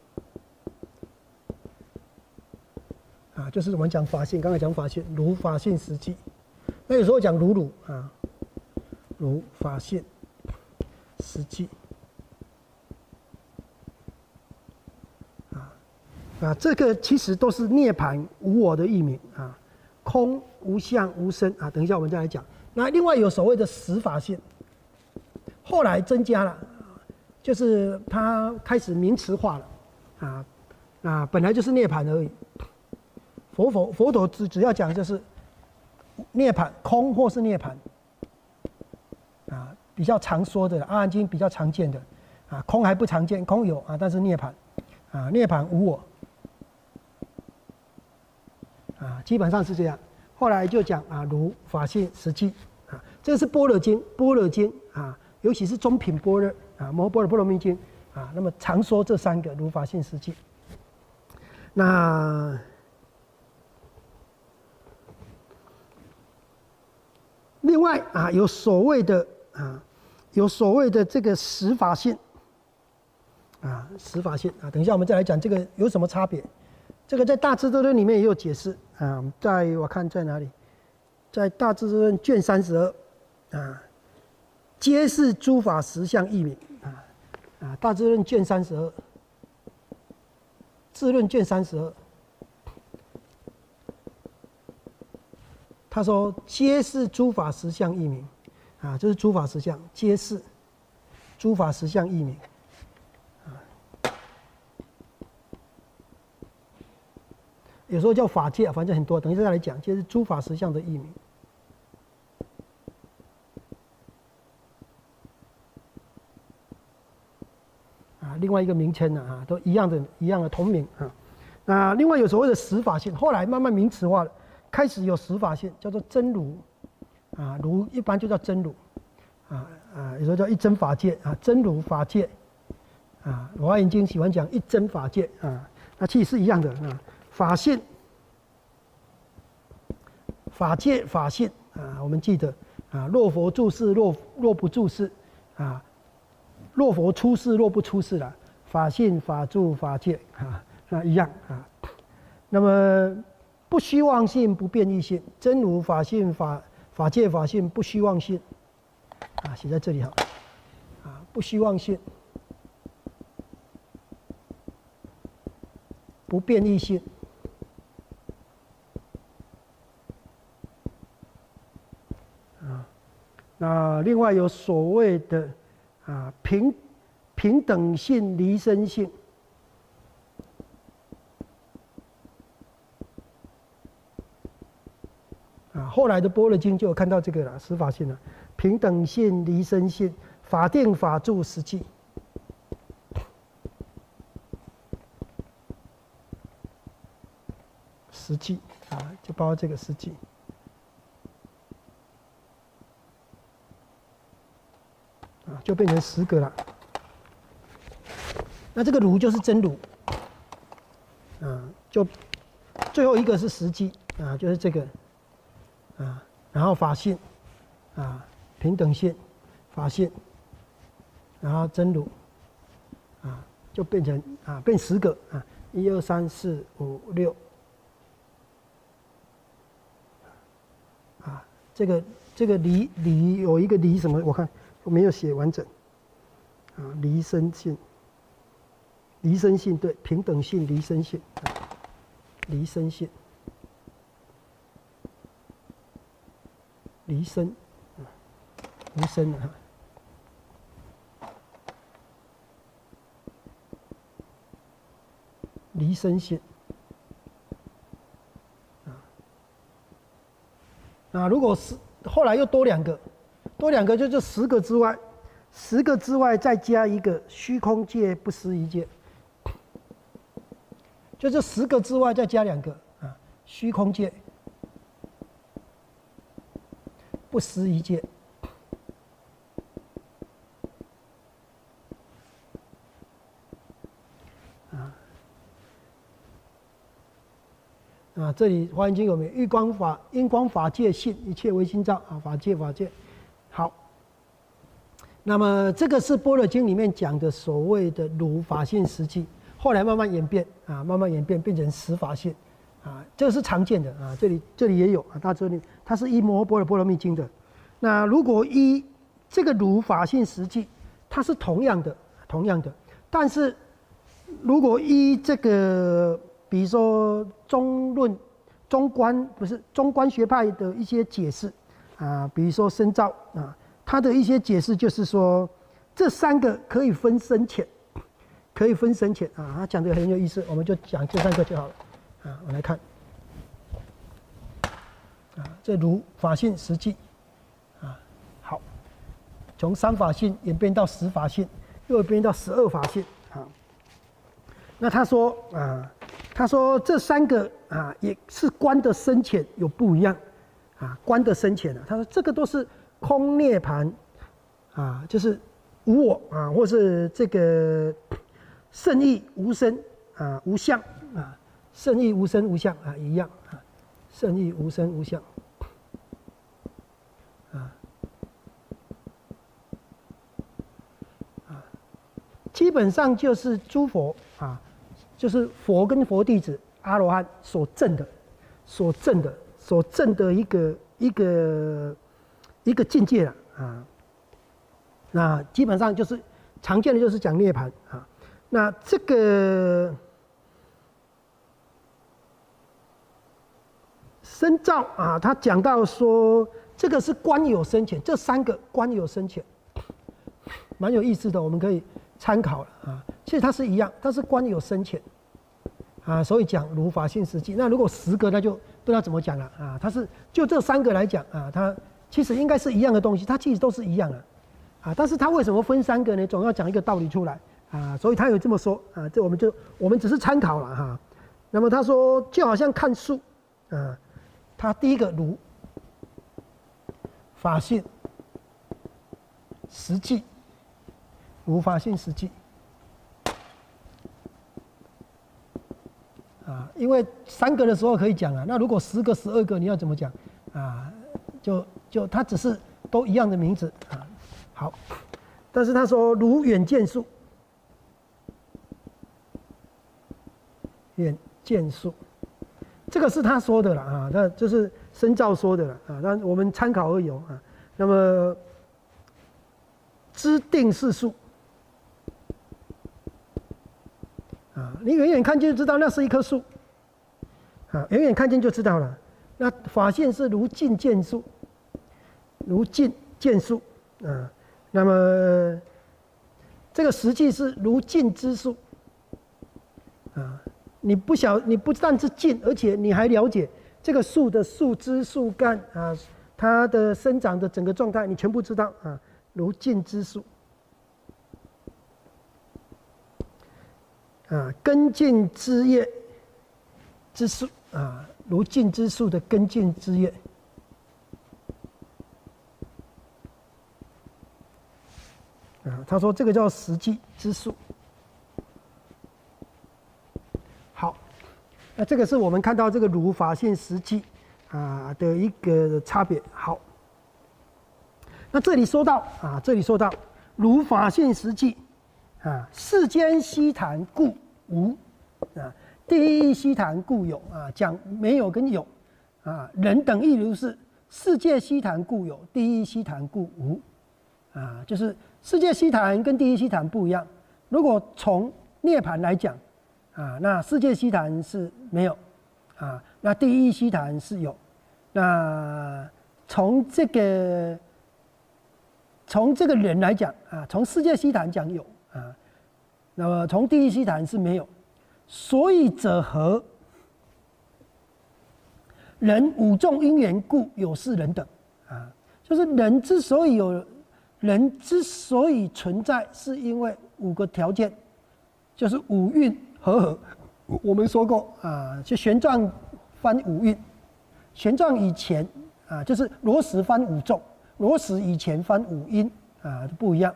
S1: 啊，就是我们讲法性，刚才讲法性，如法性实际，那有时候讲如啊，如法性实际啊，这个其实都是涅槃无我的译名啊，空无相无生啊。等一下我们再来讲。那另外有所谓的实法性，后来增加了，就是它开始名词化了啊，本来就是涅槃而已。佛陀只要讲就是涅槃空或是涅槃啊，比较常说的阿含经比较常见的啊，空还不常见，空有啊，但是涅槃啊，涅槃无我。啊，基本上是这样。后来就讲啊，如法性实际啊，这个是般若经啊，尤其是中品般若啊，摩般若波罗蜜经啊。那么常说这3个如法性实际。那另外啊，有所谓的这个实法性啊，实法性啊。等一下我们再来讲这个有什么差别。这个在《大智度论》里面也有解释啊，我看在哪里，在《大智度论》卷32啊，皆是诸法实相义名啊，《大智论》卷32，智论卷32，他说皆是诸法实相义名啊，这是诸法实相，皆是诸法实相义名。有时候叫法界，反正很多，等一下再来讲，就是诸法实相的义名。啊，另外一个名称呢，啊，都一样的同名啊。那另外有所谓的实法性，后来慢慢名词化了，开始有实法性，叫做真如，啊，如一般就叫真如，有时候叫一真法界啊，真如法界，啊，华严经喜欢讲一真法界啊，那其实是一样的啊。法性、法界、法性啊，我们记得啊，若佛住世，若不住世啊，若佛出世，若不出世了，法性、法住、法界啊，那一样啊。那么不虚妄性、不变异性，真如法性、法界、法性不虚妄性啊，写在这里好啊，不虚妄性、不变异性。那另外有所谓的啊平等性、离身性啊，后来的般若经就有看到这个了，实法性了，平等性、离身性、法定、法住、实际。实际啊，就包括这个实际。就变成10个了。那这个如就是真如，就最后一个是实际啊，就是这个啊，然后法性啊，平等性、法性，然后真如啊，就变成变10个啊，1、2、3、4、5、6啊，这个离有一个离什么？我看。我没有写完整，啊，离身性，对，平等性、离身性，离身性，离身，离身啊，离身性，如果是后来又多2个。多2个就这10个之外，10个之外再加一个虚空界不思议界，就这10个之外再加2个啊，虚空界不思议界这里《华严经》有没有？因光法界性，一切唯心造啊，法界。好，那么这个是《般若经》里面讲的所谓的如法性实际，后来慢慢演变变成实法性啊，这个是常见的啊，这里也有啊，大智论它是依摩诃般若蜜经的。那如果依这个如法性实际，它是同样的，但是如果依这个，比如说中观学派的一些解释。比如说深造啊，他的一些解释就是说，这3个可以分深浅，啊，他讲的很有意思，我们就讲这3个就好了啊。我来看这如法性实际好，从3法性演变到10法性，又演变到12法性啊。那他说这3个也是观的深浅有不一样。观的深浅他说这个都是空涅槃就是无无我啊，或是这个圣意无生啊，无相啊，圣意无生无相啊，一样啊，圣意无生无相啊。基本上就是诸佛啊，就是佛跟佛弟子阿罗汉所证的一个境界了啊。那基本上就是常见的就是讲涅槃啊。那这个深造啊，他讲到说这个是观有深浅，这3个观有深浅，蛮有意思的，我们可以参考了啊。其实它是一样，它是观有深浅啊，所以讲如法性实际。那如果10个，那就不知道怎么讲了啊。它是就这3个来讲啊，它其实应该是一样的东西，它其实都是一样的啊。但是它为什么分3个呢？总要讲一个道理出来啊。所以他有这么说啊，这我们只是参考了哈。那么他说就好像看树啊，它第一个如法性实际。如法性实际啊，因为3个的时候可以讲啊，那如果10个、12个，你要怎么讲啊？就它只是都一样的名字啊。好，但是他说如远见树，远见树，这个是他说的了啊，那就是深造说的了啊，那我们参考而已啊。那么知定是树。啊，你远远看见就知道那是一棵树，啊，远远看见就知道了。那法性是如镜见树，如镜见树啊。那么这个实际是如镜之树啊。你不但是镜，而且你还了解这个树的树枝、树干啊，它的生长的整个状态，你全部知道啊，如镜之树。啊，根茎枝叶之树啊，如镜之树的根茎枝叶啊，他说这个叫实际之树。好，那这个是我们看到这个如法性实际啊的一个差别。好，那这里说到如法性实际。啊，世间悉谈故无啊，第一悉谈故有啊，讲没有跟有啊，人等亦如是。世界悉谈故有，第一悉谈故无啊，就是世界悉谈跟第一悉谈不一样。如果从涅槃来讲啊，那世界悉谈是没有啊，那第一悉谈是有。那从这个人来讲啊，从世界悉谈讲有。啊，那么从第一悉谈是没有，所以者何？人五众因缘故有是人等啊，就是人之所以存在，是因为5个条件，就是五蕴和合。我们说过啊，就玄奘翻五蕴，玄奘以前啊，就是罗什翻五众，罗什以前翻五因啊，不一样。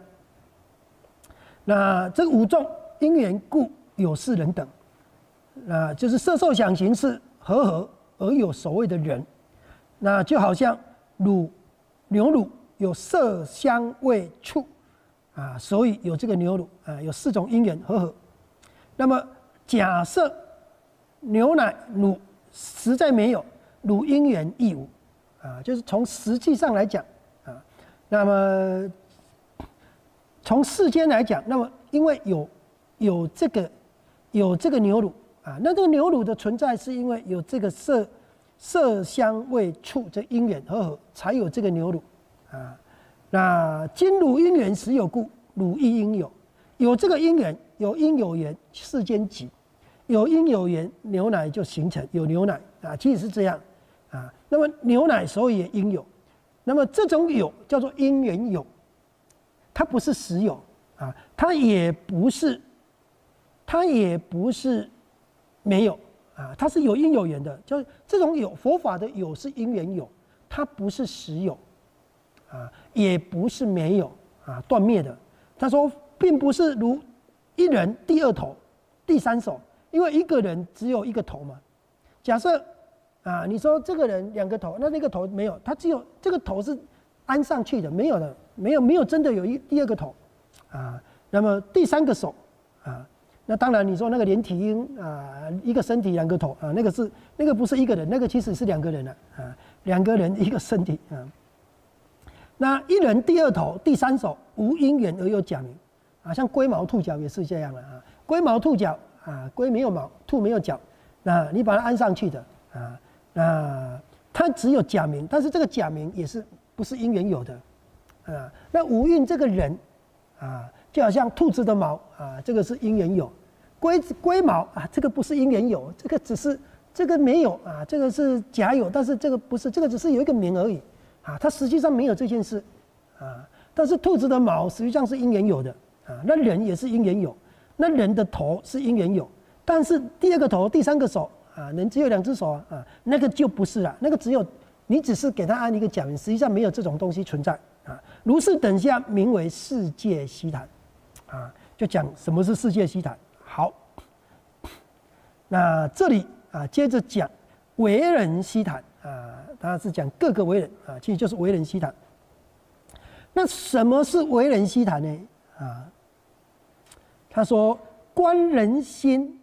S1: 那这个5众因缘故有是人等，就是色受想行识和而有所谓的人，那就好像牛乳有色香味触啊，所以有这个牛乳啊，有4种因缘和。那么假设牛奶乳实在没有，乳因缘亦无啊，就是从实际上来讲啊，那么。从世间来讲，那么因为有这个牛乳啊，那这个牛乳的存在是因为有这个色香味触这因缘和合，才有这个牛乳啊。那今乳因缘实有故，乳亦应有。有这个因缘，有因有缘，世间集；有因有缘，牛奶就形成，有牛奶啊，其实是这样啊。那么牛奶所以也应有，那么这种有叫做因缘有。它不是实有啊，它也不是没有啊，它是有因有缘的。就这种有，佛法的有是因缘有，它不是实有啊，也不是没有啊，断灭的他说，并不是如一人第二头、第三手，因为一个人只有一个头嘛。假设啊，你说这个人2个头，那个头没有，他只有这个头是安上去的，没有的，没有真的有第2个头啊。那么第3个手啊，那当然你说那个连体婴啊，一个身体2个头啊，那个不是一个人，那个其实是2个人了啊，2个人一个身体啊。那一人第2头、第3手，无因缘而有假名啊，像龟毛兔角也是这样的啊。龟毛兔角啊，龟没有毛，兔没有角，那你把它安上去的啊，那它只有假名，但是这个假名也是不是因缘有的啊。那五蕴这个人啊，就好像兔子的毛啊，这个是因缘有；龟毛啊，这个不是因缘有，这个只是这个没有啊，这个是假有，但是这个不是，这个只是有一个名而已。啊，它实际上没有这件事，啊，但是兔子的毛实际上是因缘有的，啊，那人也是因缘有，那人的头是因缘有，但是第2个头、第3个手，啊，人只有2只手啊，那个就不是了，那个只有你只是给他安一个假名，实际上没有这种东西存在，啊，如是等下名为世界悉谈，啊，就讲什么是世界悉谈。好，那这里啊，接着讲为人悉谈。啊，他是讲各个为人啊，其实就是为人悉谈。那什么是为人悉谈呢？啊，他说观人心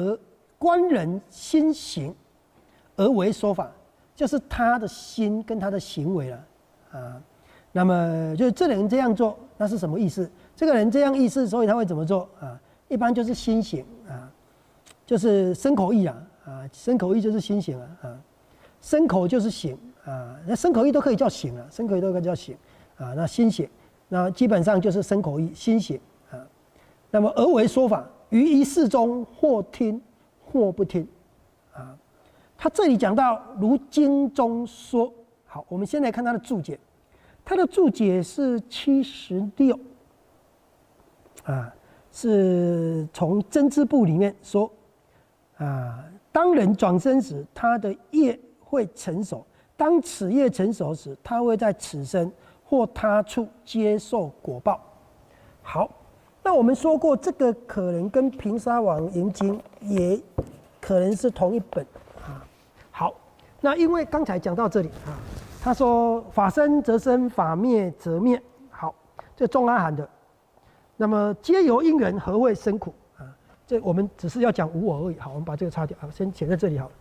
S1: 行而为说法，就是他的心跟他的行为了啊。那么就是这个人这样做，那是什么意思？这个人这样意思，所以他会怎么做啊？一般就是心行啊，就是身口意啊，身口意就是心行啊。身口就是行啊，那身口意都可以叫行啊，身口意都可以叫行啊。那心行，那基本上就是身口意心行啊。那么而为说法，于一事中或听或不听啊。他这里讲到如经中说，好，我们先来看他的注解。他的注解是76啊，是从真知部里面说啊，当人转生时，他的业会成熟，当此业成熟时，他会在此生或他处接受果报。好，那我们说过，这个可能跟《平沙王营经》也可能是同一本啊。好，那因为刚才讲到这里啊，他说法生则生，法灭则灭。好，这中阿含的。那么皆由因缘，何谓生苦啊？这我们只是要讲无我而已。好，我们把这个擦掉啊，先写在这里好了。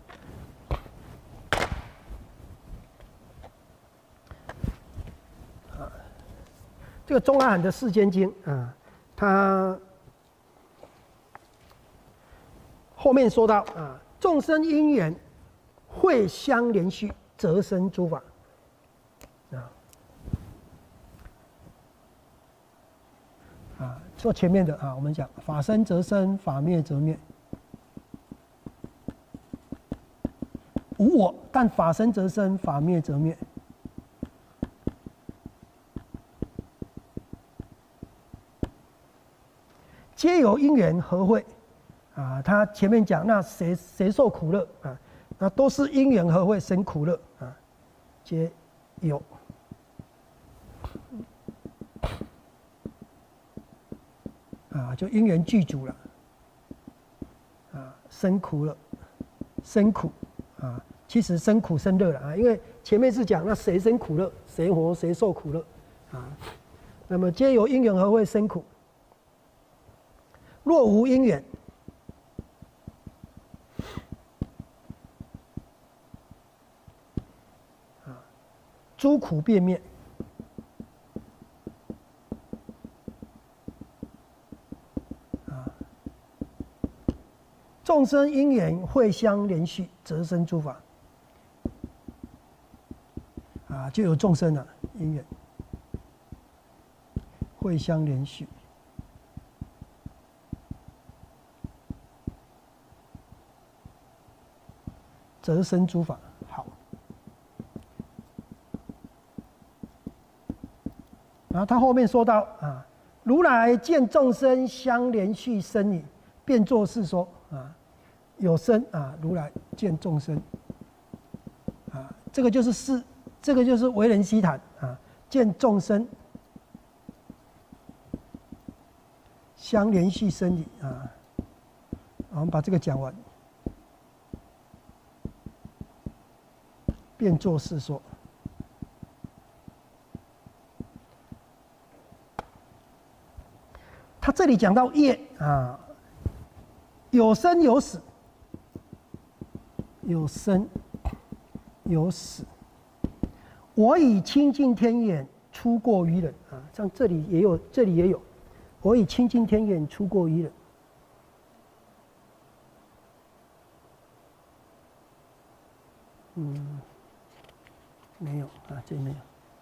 S1: 这个中阿含的《世间经》啊，它后面说到啊，众生因缘会相连续，则生诸法啊。说前面的啊，我们讲法生则生，法灭则灭，无我，但法生则生，法灭则灭。皆由因缘合会啊，他前面讲那谁受苦乐啊？那都是因缘合会生苦乐啊，皆有啊，就因缘具足了啊，生苦乐，生苦啊，其实生苦生乐了啊，因为前面是讲那谁生苦乐，谁活谁受苦乐啊，那么皆由因缘合会生苦。若无因缘，诸苦便灭。众生因缘会相连续，则生诸法。啊，就有众生了，因缘会相连续。则生诸法。好，然后他后面说到啊，如来见众生相连续生矣，便作是说啊，有生啊，如来见众生啊，这个就是为人悉谈啊，见众生相联系生理啊。我们把这个讲完，变作是说。他这里讲到业啊，有生有死，有生有死。我以清净天眼出过于人啊，像这里也有，这里也有。我以清净天眼出过于人。没有啊，这里没有。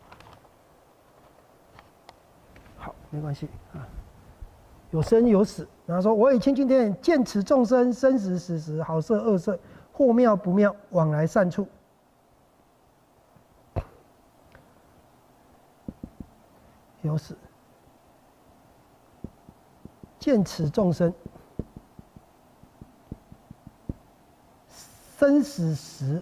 S1: 好，没关系啊。有生有死，然后说：“我以清净天眼见此众生生时死时，好色恶色，或妙不妙，往来善处。”有死，见此众生生死时，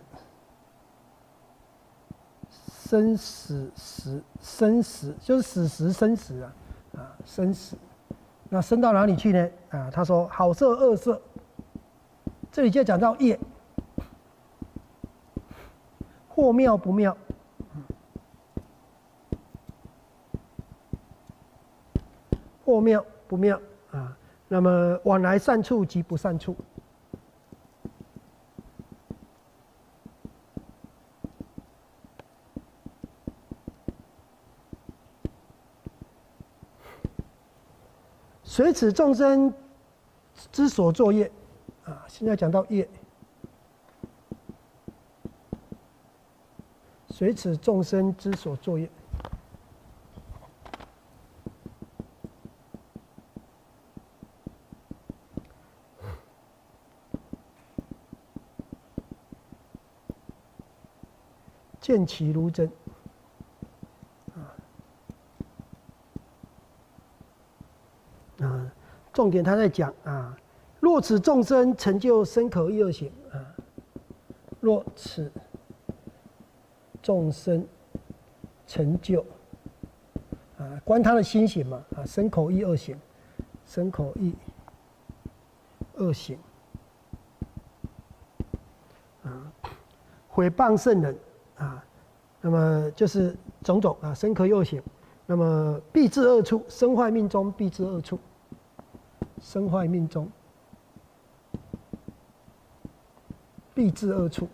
S1: 生死时，生死就是死时生死啊，生死。那升到哪里去呢？啊，他说好色恶色，这里就讲到业，或妙不妙，或妙不妙啊。那么往来善处及不善处，随此众生之所作业，啊，现在讲到业，随此众生之所作业，见其如真。重点他在讲啊，若此众生成就身口意二行啊，若此众生成就啊，观他的心行嘛啊，身口意二行，身口意二行啊，毁谤圣人啊，那么就是种种啊，身口意二行，那么必至恶处，身坏命中必至恶处。身坏命中，必至恶处。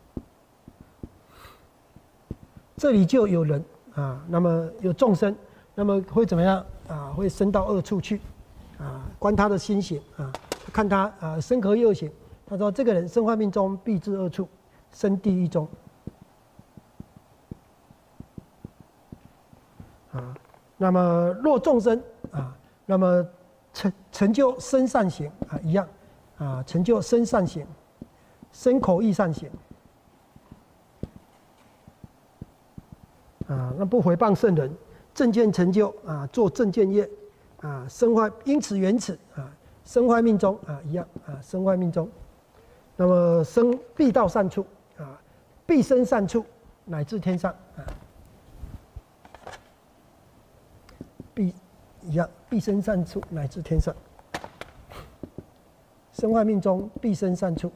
S1: 这里就有人啊，那么有众生，那么会怎么样啊？会升到恶处去啊？观他的心行啊，看他啊身口意二行。他说这个人身坏命中，必至恶处，生地狱中。啊，那么若众生啊，那么成就身善行啊，一样啊，成就身善行，身口意善行啊，那不毁谤圣人，正见成就啊，做正见业啊，身坏因此缘此啊，身坏命中啊，一样啊，身坏命中，那么生必到善处啊，必生善处，乃至天上啊，必。一样，必生善处，乃至天上。身坏命中，必生善处，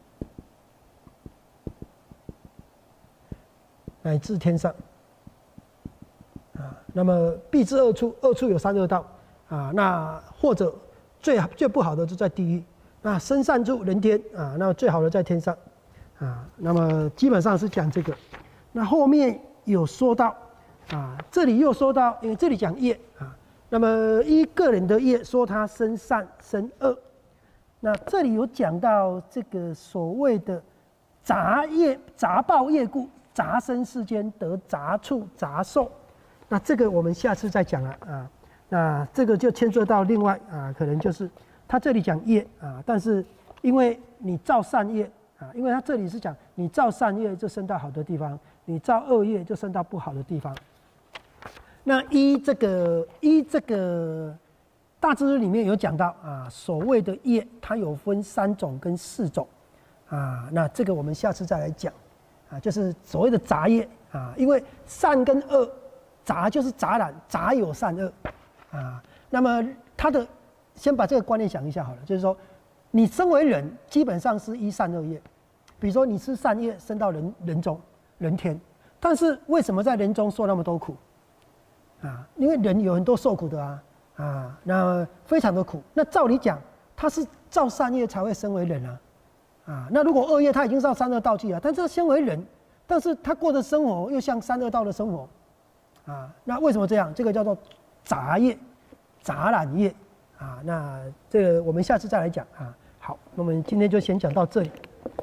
S1: 乃至天上。啊，那么必至恶处，恶处有三恶道啊。那或者最不好的就在地狱。那生善处人天啊，那最好的在天上啊。那么基本上是讲这个。那后面有说到啊，这里又说到，因为这里讲业啊。那么依个人的业说他生善生恶，那这里有讲到这个所谓的杂业杂报业故，杂生世间得杂处杂受，那这个我们下次再讲了啊。那这个就牵涉到另外啊，可能就是他这里讲业啊，但是因为你造善业啊，因为他这里是讲你造善业就升到好的地方，你造恶业就升到不好的地方。那依这个大智论里面有讲到啊，所谓的业它有分3种跟4种啊，那这个我们下次再来讲啊，就是所谓的杂业啊，因为善跟恶，杂就是杂染，杂有善恶啊，那么它的先把这个观念想一下好了，就是说，你身为人，基本上是一善恶业。比如说你吃善业，升到人中、人天，但是为什么在人中受那么多苦？啊，因为人有很多受苦的那非常的苦。那照理讲，他是造善业才会升为人那如果恶业他已经上三恶道去了，但是他身为人，但是他过的生活又像三恶道的生活，那为什么这样？这个叫做杂业、杂染业那这个我们下次再来讲好，那我们今天就先讲到这里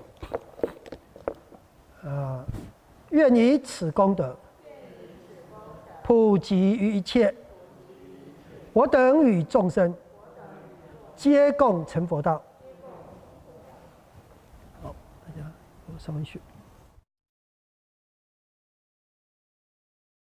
S1: 愿以此功德普及于一切，我等与众生皆共成佛道。好，大家有上文学。